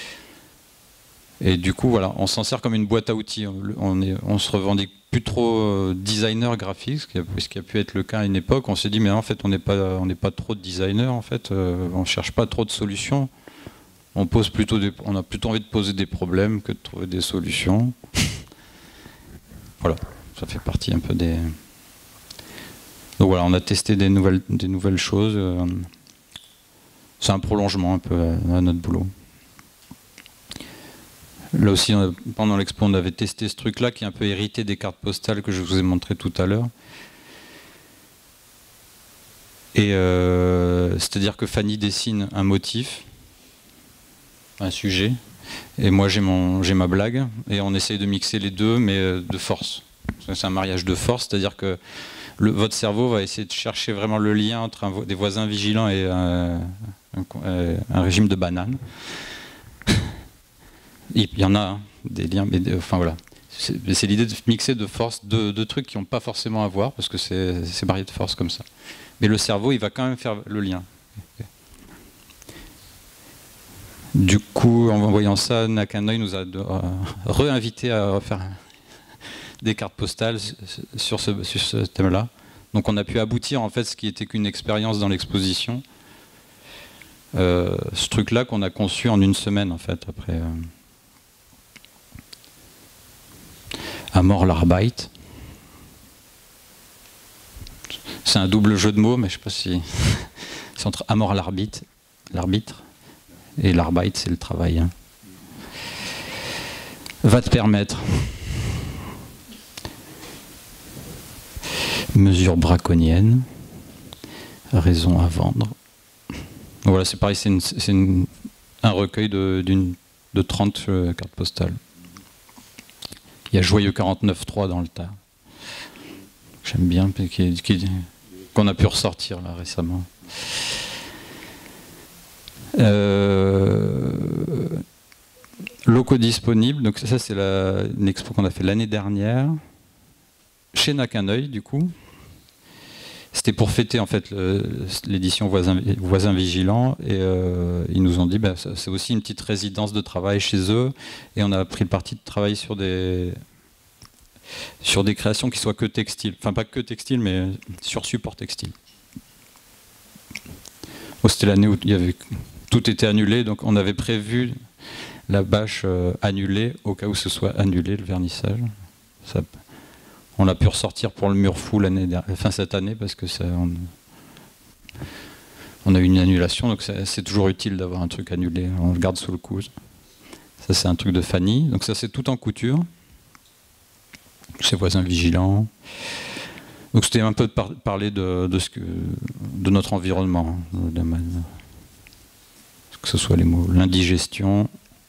Et du coup, voilà, on s'en sert comme une boîte à outils. On, est, on se revendique plus trop designer graphique, ce qui, a, ce qui a pu être le cas à une époque. On s'est dit, mais en fait, on n'est pas, on n'est pas trop de designers. En fait, euh, on cherche pas trop de solutions. On pose plutôt, des, on a plutôt envie de poser des problèmes que de trouver des solutions. Voilà, ça fait partie un peu des. Donc voilà, on a testé des nouvelles, des nouvelles choses. C'est un prolongement un peu à, à notre boulot. Là aussi, pendant l'expo, on avait testé ce truc-là qui est un peu hérité des cartes postales que je vous ai montré tout à l'heure. Et euh, c'est-à-dire que Fanny dessine un motif, un sujet, et moi j'ai mon j'ai ma blague, et on essaye de mixer les deux, mais de force. C'est un mariage de force, c'est-à-dire que le, votre cerveau va essayer de chercher vraiment le lien entre un, des voisins vigilants et un, un, un régime de bananes. Il y en a hein, des liens, mais enfin voilà. C'est l'idée de mixer de force deux, deux trucs qui n'ont pas forcément à voir, parce que c'est marié de force comme ça. Mais le cerveau, il va quand même faire le lien. Du coup, en voyant ça, Nakanoï nous a euh, réinvité à refaire des cartes postales sur ce, sur ce thème-là. Donc on a pu aboutir en fait ce qui était qu'une expérience dans l'exposition. Euh, ce truc-là qu'on a conçu en une semaine en fait après. Euh, Amor l'Arbeit. C'est un double jeu de mots, mais je ne sais pas si c'est entre Amor l'arbitre, l'arbitre, et l'Arbeit, c'est le travail. Hein. Va te permettre. Mesure braconnienne. Raison à vendre. Voilà, c'est pareil, c'est un recueil de, de trente euh, cartes postales. Il y a Joyeux quarante-neuf trois dans le tas. J'aime bien, qu'on a pu ressortir là récemment. Euh, locaux disponibles, donc ça c'est une expo qu'on a fait l'année dernière, chez Nakanoï du coup. C'était pour fêter en fait l'édition Voisins Voisin Vigilants et euh, ils nous ont dit bah, c'est aussi une petite résidence de travail chez eux et on a pris le parti de travailler sur des sur des créations qui soient que textiles, enfin pas que textiles mais sur support textile. Oh, c'était l'année où il y avait, tout était annulé, donc on avait prévu la bâche euh, annulée au cas où ce soit annulé le vernissage. Ça, on a pu ressortir pour le mur fou l'année dernière, enfin cette année parce que ça, on, on a eu une annulation, donc c'est toujours utile d'avoir un truc annulé, on le garde sous le coude. Ça c'est un truc de Fanny, donc ça c'est tout en couture. Ses voisins vigilants. Donc c'était un peu de par parler de, de, ce que, de notre environnement, de, de, que ce soit les mots l'indigestion,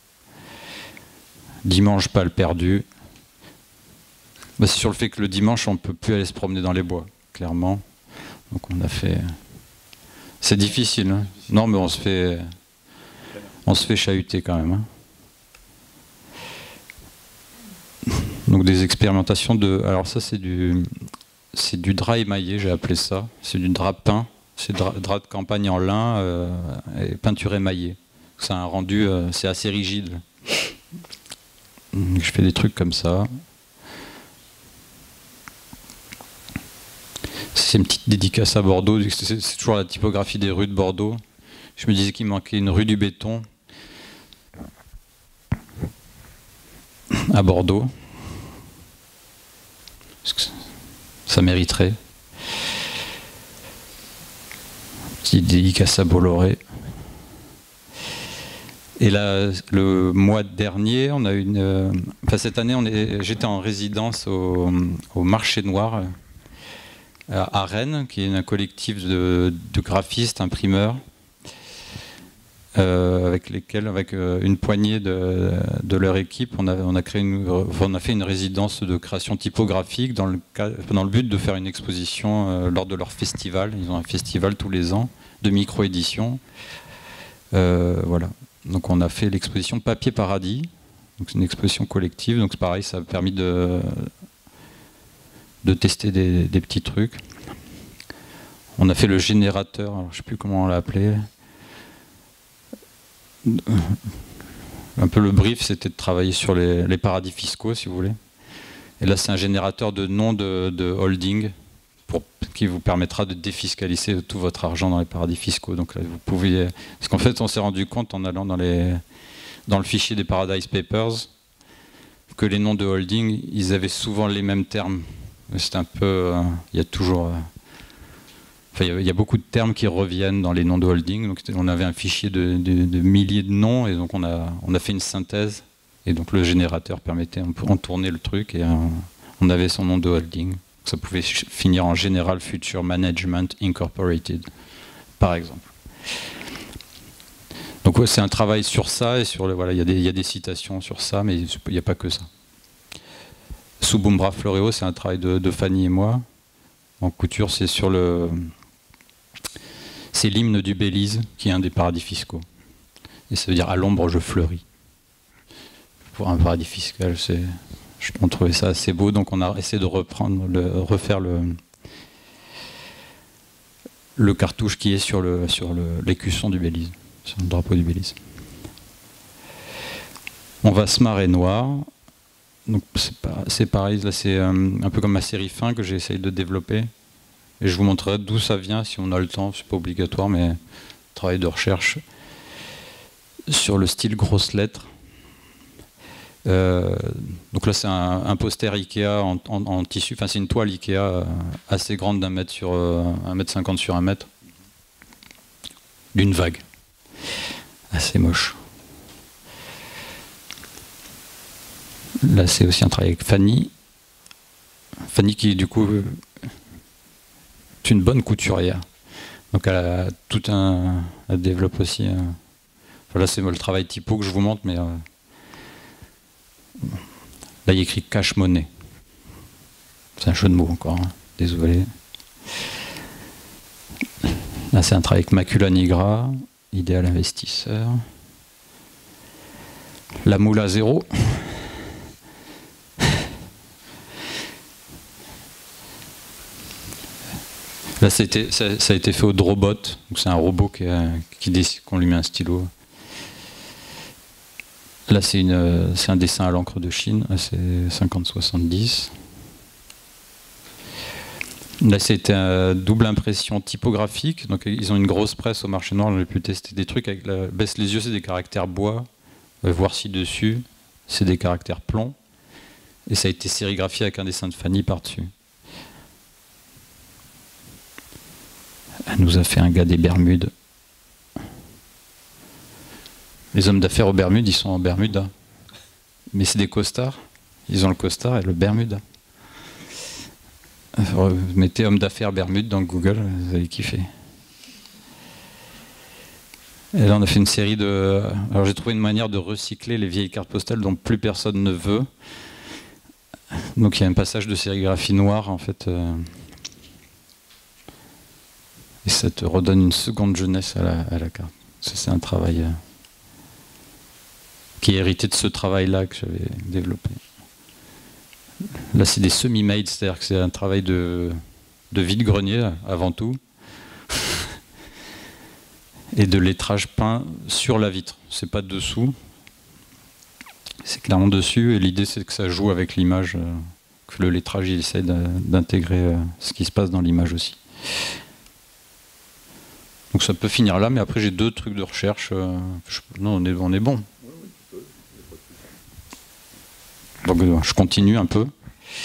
dimanche pas le perdu. Bah, c'est sur le fait que le dimanche on ne peut plus aller se promener dans les bois, clairement. Donc on a fait. C'est difficile, hein. Non mais on se fait, on se fait chahuter quand même. Hein. Donc des expérimentations de. Alors ça c'est du. C'est du drap émaillé, j'ai appelé ça. C'est du drap peint. C'est drap, drap de campagne en lin euh, et peinture émaillée. C'est un rendu, euh, c'est assez rigide. Je fais des trucs comme ça. C'est une petite dédicace à Bordeaux. C'est toujours la typographie des rues de Bordeaux. Je me disais qu'il manquait une rue du béton à Bordeaux. Ça mériterait. Petite dédicace à Bolloré. Et là, le mois dernier, on a une. Euh, enfin, cette année, j'étais en résidence au, au Marché Noir à Rennes, qui est un collectif de, de graphistes, imprimeurs, euh, avec lesquels, avec euh, une poignée de, de leur équipe, on a, on a créé une, on a fait une résidence de création typographique dans le, dans le but de faire une exposition euh, lors de leur festival. Ils ont un festival tous les ans de micro-édition. Euh, voilà. Donc on a fait l'exposition Papier Paradis. C'est une exposition collective. Donc c'est pareil, ça a permis de, de tester des, des petits trucs. On a fait le générateur, alors je ne sais plus comment on l'a appelé. Un peu le brief, c'était de travailler sur les, les paradis fiscaux, si vous voulez. Et là, c'est un générateur de noms de, de holding pour, qui vous permettra de défiscaliser tout votre argent dans les paradis fiscaux. Donc là, vous pouvez, parce qu'en fait, on s'est rendu compte en allant dans, les, dans le fichier des Paradise Papers que les noms de holding, ils avaient souvent les mêmes termes. C'est un peu, euh, il y a toujours. Euh, Enfin, il y a beaucoup de termes qui reviennent dans les noms de holding. Donc, on avait un fichier de, de, de milliers de noms et donc on a, on a fait une synthèse. Et donc le générateur permettait, on tournait le truc et on, on avait son nom de holding. Ça pouvait finir en General Future Management Incorporated, par exemple. Donc ouais, c'est un travail sur ça, et sur le, voilà, il y a des, il y a des citations sur ça, mais il n'y a pas que ça. Subumbra Floreo, c'est un travail de, de Fanny et moi. En couture, c'est sur le... C'est l'hymne du Belize, qui est un des paradis fiscaux. Et ça veut dire « à l'ombre, je fleuris ». Pour un paradis fiscal, c'est... on trouvait ça assez beau, donc on a essayé de reprendre, le, refaire le, le cartouche qui est sur le, sur le, l'écusson du Belize, sur le drapeau du Belize. On va se marrer noir. Donc c'est, pas, c'est pareil, là c'est un, un peu comme ma série fin que j'ai essayé de développer. Et je vous montrerai d'où ça vient si on a le temps, c'est pas obligatoire, mais travail de recherche sur le style grosses lettres. Euh, donc là c'est un, un poster Ikea en, en, en tissu, enfin c'est une toile Ikea assez grande d'un mètre sur euh, un mètre cinquante sur un mètre, d'une vague, assez moche. Là c'est aussi un travail avec Fanny, Fanny qui du coup est une bonne couturière, donc elle a tout un, elle développe aussi. Un, voilà c'est le travail typo que je vous montre, mais euh, là il y a écrit cash money. C'est un jeu de mots encore, hein. Désolé. Là c'est un travail avec Macula Nigra, idéal investisseur. La moule à zéro. Là c'était, ça, ça a été fait au Drobot, donc c'est un robot qui, qui décide qu'on lui met un stylo. Là, c'est, une, c'est un dessin à l'encre de Chine, c'est cinquante soixante-dix. Là, c'était une double impression typographique. Donc, ils ont une grosse presse au marché noir. On a pu tester des trucs avec la baisse les yeux, c'est des caractères bois. Voir ci-dessus, c'est des caractères plomb. Et ça a été sérigraphié avec un dessin de Fanny par-dessus. Elle nous a fait un gars des Bermudes. Les hommes d'affaires aux Bermudes, ils sont en Bermuda. Mais c'est des costards. Ils ont le costard et le Bermuda. Vous mettez homme d'affaires Bermude dans Google, vous allez kiffer. Et là, on a fait une série de... Alors, j'ai trouvé une manière de recycler les vieilles cartes postales dont plus personne ne veut. Donc, il y a un passage de sérigraphie noire, en fait. Euh... Et ça te redonne une seconde jeunesse à la, à la carte. Ça, c'est un travail... Euh... qui est hérité de ce travail-là que j'avais développé. Là, c'est des semi-made, c'est-à-dire que c'est un travail de, de vide-grenier, avant tout, et de lettrage peint sur la vitre. C'est pas dessous, c'est clairement dessus, et l'idée, c'est que ça joue avec l'image, que le lettrage, il essaie d'intégrer ce qui se passe dans l'image aussi. Donc ça peut finir là, mais après, j'ai deux trucs de recherche. Non, on est, on est bon. Donc je continue un peu.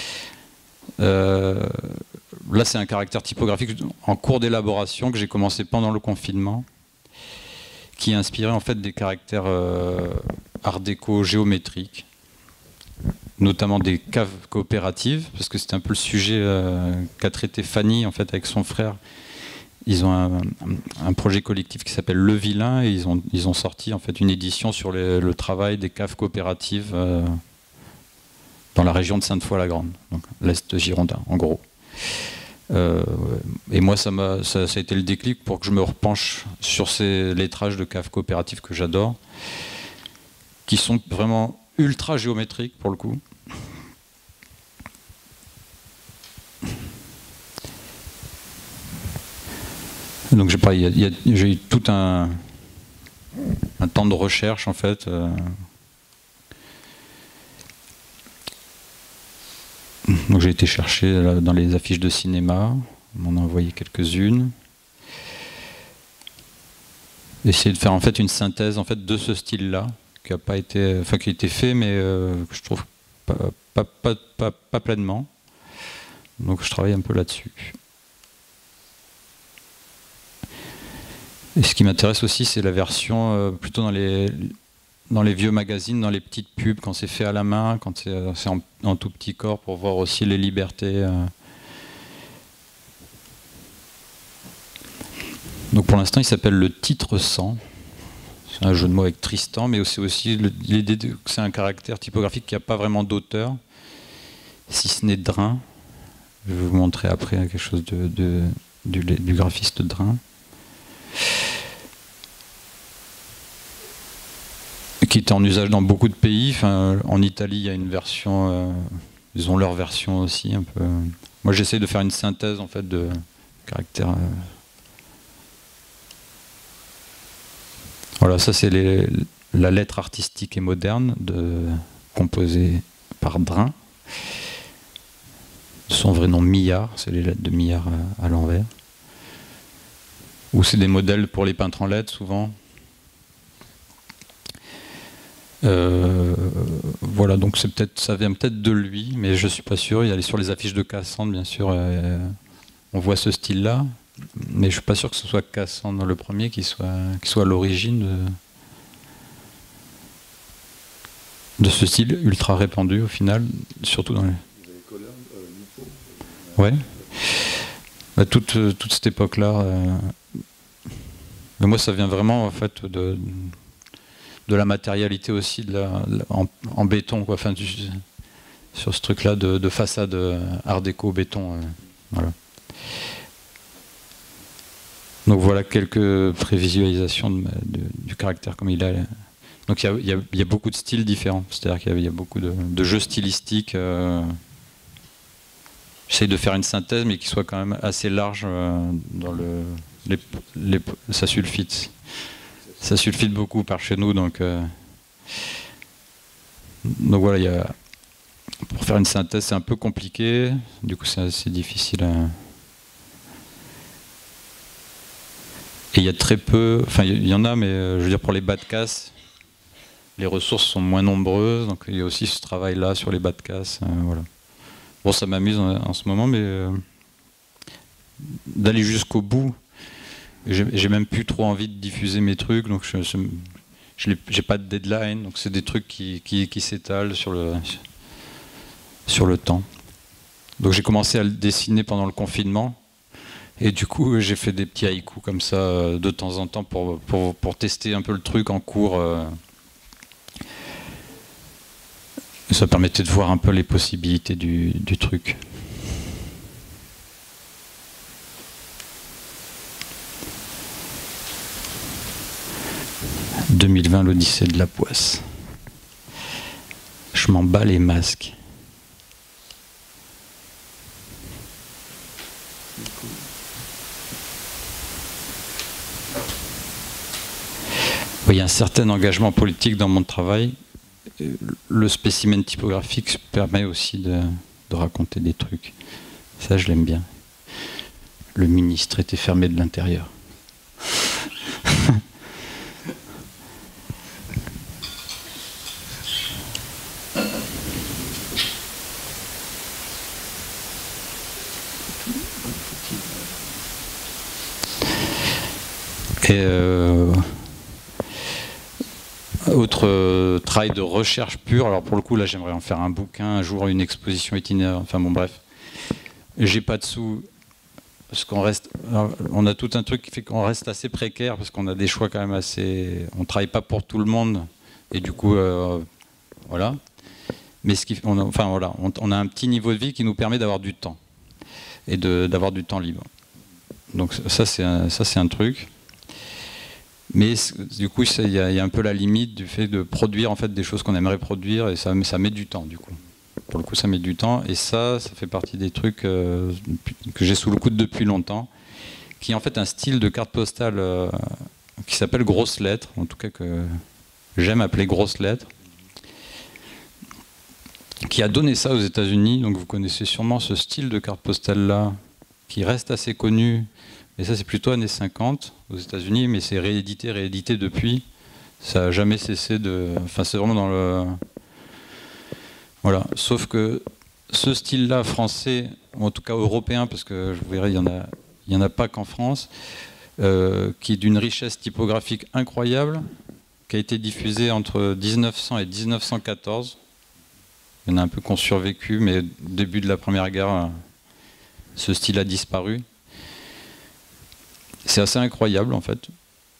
Euh, là c'est un caractère typographique en cours d'élaboration que j'ai commencé pendant le confinement, qui est inspiré en fait des caractères euh, art déco géométriques, notamment des caves coopératives, parce que c'était un peu le sujet euh, qu'a traité Fanny en fait avec son frère. Ils ont un, un projet collectif qui s'appelle Le Vilain, et ils ont, ils ont sorti en fait une édition sur les, le travail des caves coopératives euh, dans la région de Sainte-Foy-la-Grande, donc l'Est girondin, en gros. Euh, et moi, ça, m'a, ça, ça a été le déclic pour que je me repenche sur ces lettrages de caves coopératives que j'adore, qui sont vraiment ultra géométriques, pour le coup. Donc, j'ai, pas, y a, y a, j'ai eu tout un, un temps de recherche, en fait, euh, donc j'ai été chercher là, dans les affiches de cinéma, on m'en a envoyé quelques-unes. Essayer de faire en fait une synthèse en fait de ce style-là, qui a pas été, enfin qui a été fait, mais euh, que je trouve pas, pas, pas, pas, pas pleinement. Donc je travaille un peu là-dessus. Et ce qui m'intéresse aussi, c'est la version euh, plutôt dans les dans les vieux magazines, dans les petites pubs, quand c'est fait à la main, quand c'est, c'est en, en tout petit corps, pour voir aussi les libertés euh, Donc pour l'instant, il s'appelle le titre cent. C'est un jeu de mots avec Tristan, mais c'est aussi l'idée que c'est un caractère typographique qui n'a pas vraiment d'auteur, si ce n'est Drin. Je vais vous montrer après quelque chose de, de, du, du graphiste Drin. Qui est en usage dans beaucoup de pays. Enfin, en Italie, il y a une version, euh, ils ont leur version aussi. Un peu. Moi, j'essaie de faire une synthèse en fait de caractères. Euh, Voilà, ça c'est les, la lettre artistique et moderne de, composée par Drin. Son vrai nom Millard, c'est les lettres de Millard à, à l'envers. Ou c'est des modèles pour les peintres en lettres souvent. Euh, voilà, donc c'est peut-être, ça vient peut-être de lui, mais je suis pas sûr. Il y a sur les affiches de Cassandre, bien sûr, euh, on voit ce style-là. Mais je suis pas sûr que ce soit Cassandre le premier qui soit, qui soit à l'origine de, de ce style ultra répandu au final, surtout dans les... Ouais. Bah, toute, toute cette époque-là. Euh... Mais moi, ça vient vraiment en fait de, de la matérialité aussi, de la, en, en béton, quoi. Enfin, du, sur ce truc-là de, de façade art déco béton. Euh, voilà. Donc voilà quelques prévisualisations de, de, du caractère comme il a. Donc il y a, y a, y a beaucoup de styles différents, c'est-à-dire qu'il y, y a beaucoup de, de jeux stylistiques. Euh, J'essaie de faire une synthèse, mais qui soit quand même assez large euh, dans le. Les, les, ça sulfite. Ça sulfite beaucoup par chez nous, donc. Euh, donc voilà, y a, pour faire une synthèse, c'est un peu compliqué. Du coup, c'est assez difficile à. Et il y a très peu, enfin il y en a, mais je veux dire pour les bas de casse, les ressources sont moins nombreuses, donc il y a aussi ce travail-là sur les bas de casse. Euh, voilà. Bon, ça m'amuse en, en ce moment, mais euh, d'aller jusqu'au bout, j'ai même plus trop envie de diffuser mes trucs, donc je, je, je j'ai pas de deadline, donc c'est des trucs qui, qui, qui s'étalent sur le, sur le temps. Donc j'ai commencé à le dessiner pendant le confinement. Et du coup, j'ai fait des petits haïkus comme ça euh, de temps en temps pour, pour, pour tester un peu le truc en cours. Euh. Ça permettait de voir un peu les possibilités du, du truc. deux mille vingt, l'Odyssée de la poisse. Je m'en bats les masques. Il y a un certain engagement politique dans mon travail. Le spécimen typographique permet aussi de, de raconter des trucs. Ça, je l'aime bien. Le ministre était fermé de l'intérieur. Et euh, autre euh, travail de recherche pure, alors pour le coup là j'aimerais en faire un bouquin, un jour une exposition itinéraire, enfin bon bref. J'ai pas de sous, parce qu'on reste, on a tout un truc qui fait qu'on reste assez précaire, parce qu'on a des choix quand même assez, on travaille pas pour tout le monde, et du coup, euh, voilà. Mais ce qui, on a, enfin voilà, on, on a un petit niveau de vie qui nous permet d'avoir du temps, et d'avoir du temps libre. Donc ça c'est un, ça c'est un truc. Mais du coup, il y, y a un peu la limite du fait de produire en fait des choses qu'on aimerait produire, et ça, ça met du temps du coup. Pour le coup, ça met du temps, et ça, ça fait partie des trucs euh, que j'ai sous le coude depuis longtemps, qui est en fait un style de carte postale euh, qui s'appelle grosse lettre, en tout cas que j'aime appeler grosse lettre, qui a donné ça aux États-Unis. Donc vous connaissez sûrement ce style de carte postale là, qui reste assez connu. Et ça, c'est plutôt années cinquante aux États-Unis, mais c'est réédité, réédité depuis. Ça n'a jamais cessé de. Enfin, c'est vraiment dans le. Voilà. Sauf que ce style-là, français, ou en tout cas européen, parce que je vous verrai, il n'y en a, il y en a pas qu'en France, euh, qui est d'une richesse typographique incroyable, qui a été diffusé entre mille neuf cents et mille neuf cent quatorze. Il y en a un peu qui ont survécu, mais au début de la Première Guerre, ce style a disparu. c'est assez incroyable en fait.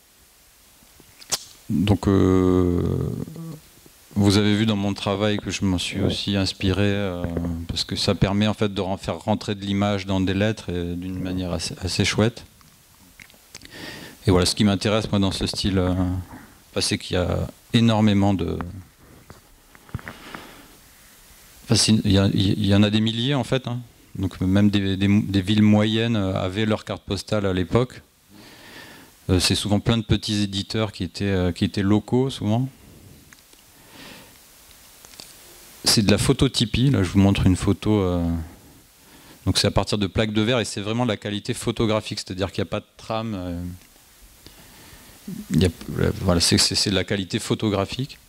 Donc euh, vous avez vu dans mon travail que je m'en suis aussi inspiré euh, parce que ça permet en fait de faire rentrer de l'image dans des lettres et d'une manière assez, assez chouette. Et voilà, ce qui m'intéresse moi dans ce style, euh, c'est qu'il y a énormément de... Enfin, il, y a, il y en a des milliers en fait, hein. Donc même des, des, des villes moyennes avaient leur carte postale à l'époque. Euh, c'est souvent plein de petits éditeurs qui étaient, euh, qui étaient locaux souvent. C'est de la phototypie, là je vous montre une photo. Euh, donc c'est à partir de plaques de verre et c'est vraiment de la qualité photographique, c'est-à-dire qu'il n'y a pas de trame. Euh, il y a, euh, voilà, c'est, c'est, c'est de la qualité photographique.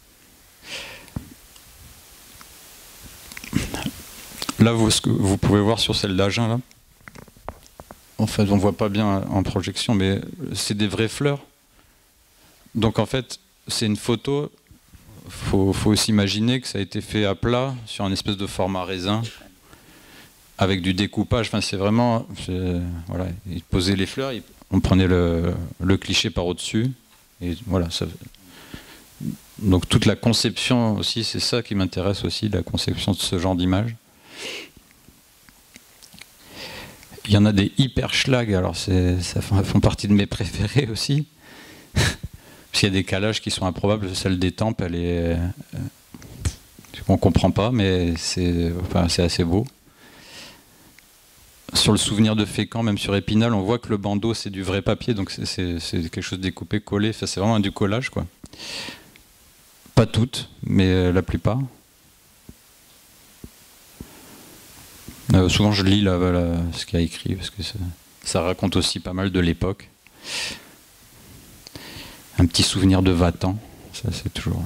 Là, vous, ce que vous pouvez voir sur celle d'Agen, là, en fait, on ne voit pas bien en projection, mais c'est des vraies fleurs. Donc en fait, c'est une photo, il faut, faut s'imaginer que ça a été fait à plat, sur un espèce de format raisin, avec du découpage. Enfin, c'est vraiment... C'est, voilà, ils posaient les fleurs, ils, on prenait le, le cliché par au-dessus, et voilà. Ça, donc toute la conception aussi, c'est ça qui m'intéresse aussi, la conception de ce genre d'image. Il y en a des hyper schlag, alors c'est, ça font partie de mes préférés aussi. Parce qu'il y a des calages qui sont improbables. Celle des tempes, elle est... On ne comprend pas, mais c'est, enfin, c'est assez beau. Sur le souvenir de Fécamp, même sur Épinal, on voit que le bandeau, c'est du vrai papier, donc c'est, c'est, c'est quelque chose découpé, collé. Enfin, c'est vraiment du collage, quoi. Pas toutes, mais la plupart. Euh, souvent je lis la, la, ce qu'il y a écrit parce que ça, ça raconte aussi pas mal de l'époque. Un petit souvenir de Vatan, ça c'est toujours...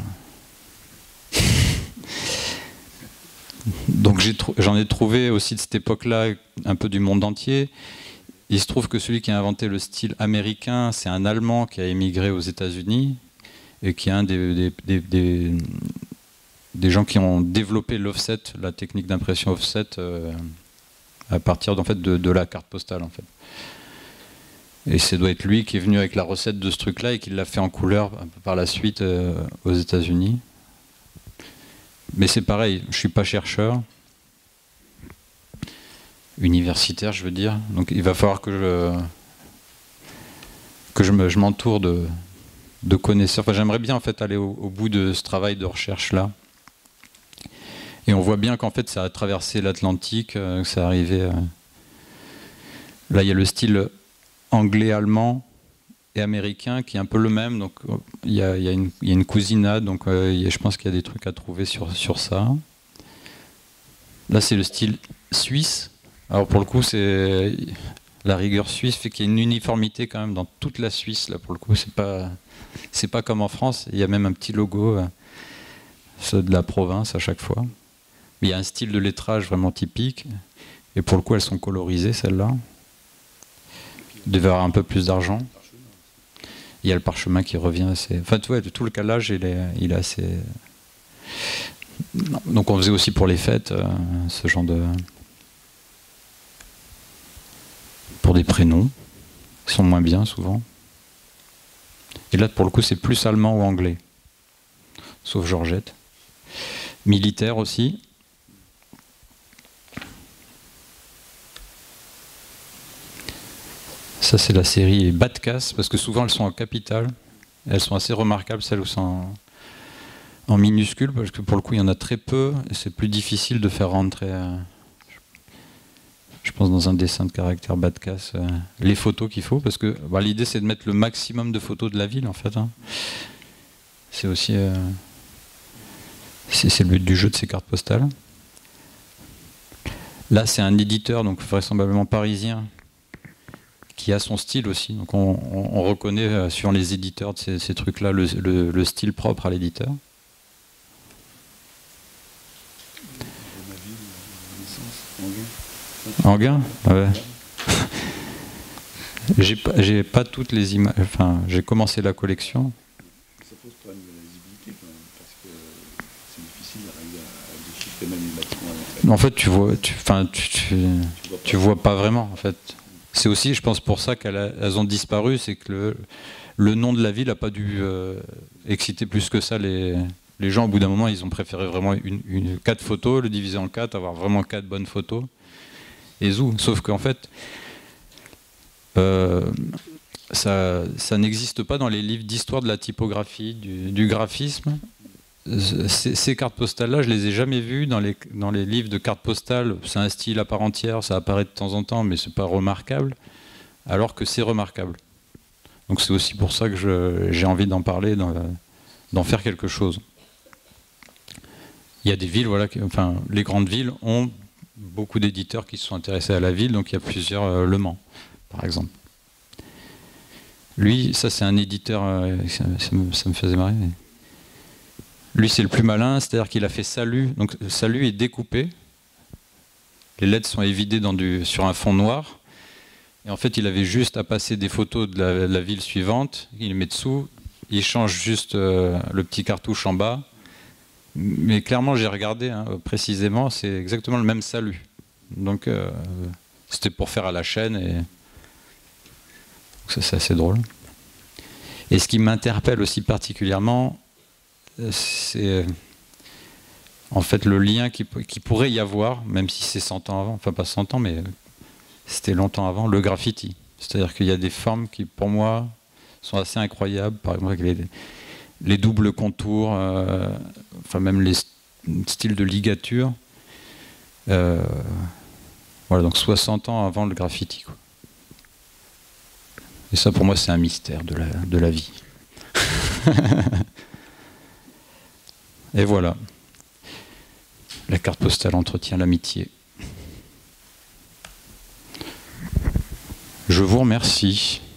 Donc j'ai trou... j'en ai trouvé aussi de cette époque-là un peu du monde entier. Il se trouve que celui qui a inventé le style américain, c'est un Allemand qui a émigré aux États-Unis et qui est un des, des, des, des, des gens qui ont développé l'offset, la technique d'impression offset, euh, à partir en fait, de, de la carte postale. En fait. Et ça doit être lui qui est venu avec la recette de ce truc-là et qui l'a fait en couleur par la suite euh, aux États-Unis. Mais c'est pareil, je ne suis pas chercheur, universitaire je veux dire, donc il va falloir que je, que je, me, je m'entoure de, de connaisseurs. Enfin, j'aimerais bien en fait aller au, au bout de ce travail de recherche-là. Et on voit bien qu'en fait ça a traversé l'Atlantique, euh, que ça arrivait... Euh... Là il y a le style anglais-allemand et américain qui est un peu le même, donc il y a, il y a, une, il y a une cousinade, donc euh, il y a, je pense qu'il y a des trucs à trouver sur, sur ça. Là c'est le style suisse, alors pour le coup c'est la rigueur suisse fait qu'il y a une uniformité quand même dans toute la Suisse, là pour le coup c'est pas, c'est pas comme en France, il y a même un petit logo euh, ceux de la province à chaque fois. Mais il y a un style de lettrage vraiment typique, et pour le coup elles sont colorisées celles-là. Il devait avoir un peu plus d'argent. Il y a le parchemin qui revient assez... Enfin, ouais, tout le calage, il est, il est assez... Donc on faisait aussi pour les fêtes, euh, ce genre de... Pour des prénoms, qui sont moins bien souvent. Et là, pour le coup, c'est plus allemand ou anglais. Sauf Georgette. Militaire aussi. Ça c'est la série Batcasse, parce que souvent elles sont en capitale, elles sont assez remarquables, celles où sont en, en minuscule, parce que pour le coup il y en a très peu, et c'est plus difficile de faire rentrer, euh, je pense dans un dessin de caractère Batcasse, euh, les photos qu'il faut, parce que bah, l'idée c'est de mettre le maximum de photos de la ville en fait. Hein. C'est aussi euh, c'est, c'est le but du jeu de ces cartes postales. Là c'est un éditeur, donc vraisemblablement parisien, qui a son style aussi. Donc on, on, on reconnaît euh, sur les éditeurs de ces, ces trucs-là le, le, le style propre à l'éditeur. Enghien, ouais. J'ai pas, j'ai pas toutes les images. Enfin, j'ai commencé la collection. Ça pose problème de la visibilité quand même, parce que c'est difficile d'arriver à déchiffrer même les bâtiments. En fait, tu vois, tu, enfin, tu, tu, tu, vois tu vois pas vraiment en fait. c'est aussi, je pense, pour ça qu'elles elles ont disparu, c'est que le, le nom de la ville n'a pas dû euh, exciter plus que ça les, les gens. Au bout d'un moment, ils ont préféré vraiment une, une, quatre photos, le diviser en quatre, avoir vraiment quatre bonnes photos, et zou. Sauf qu'en fait, euh, ça, ça n'existe pas dans les livres d'histoire de la typographie, du, du graphisme. Ces, ces cartes postales-là, je les ai jamais vues dans les, dans les livres de cartes postales. C'est un style à part entière, ça apparaît de temps en temps, mais c'est pas remarquable, alors que c'est remarquable. Donc c'est aussi pour ça que j'ai envie d'en parler, d'en faire quelque chose. Il y a des villes, voilà, qui, enfin, les grandes villes ont beaucoup d'éditeurs qui se sont intéressés à la ville, donc il y a plusieurs, euh, Le Mans, par exemple. Lui, ça c'est un éditeur, euh, ça, ça, me, ça me faisait marrer. Mais... Lui, c'est le plus malin, c'est-à-dire qu'il a fait Salut. Donc, Salut est découpé. Les lettres sont évidées dans du, sur un fond noir. Et en fait, il avait juste à passer des photos de la, de la ville suivante. Il les met dessous. Il change juste euh, le petit cartouche en bas. Mais clairement, j'ai regardé hein, précisément, c'est exactement le même Salut. Donc, euh, c'était pour faire à la chaîne. Et... ça, c'est assez drôle. Et ce qui m'interpelle aussi particulièrement, c'est en fait le lien qui, qui pourrait y avoir, même si c'est cent ans avant, enfin pas cent ans, mais c'était longtemps avant, le graffiti. C'est-à-dire qu'il y a des formes qui, pour moi, sont assez incroyables, par exemple avec les, les doubles contours, euh, enfin même les styles de ligature. Euh, voilà, donc soixante ans avant le graffiti, quoi. Et ça, pour moi, c'est un mystère de la, de la vie. Et voilà, la carte postale entretient l'amitié. Je vous remercie.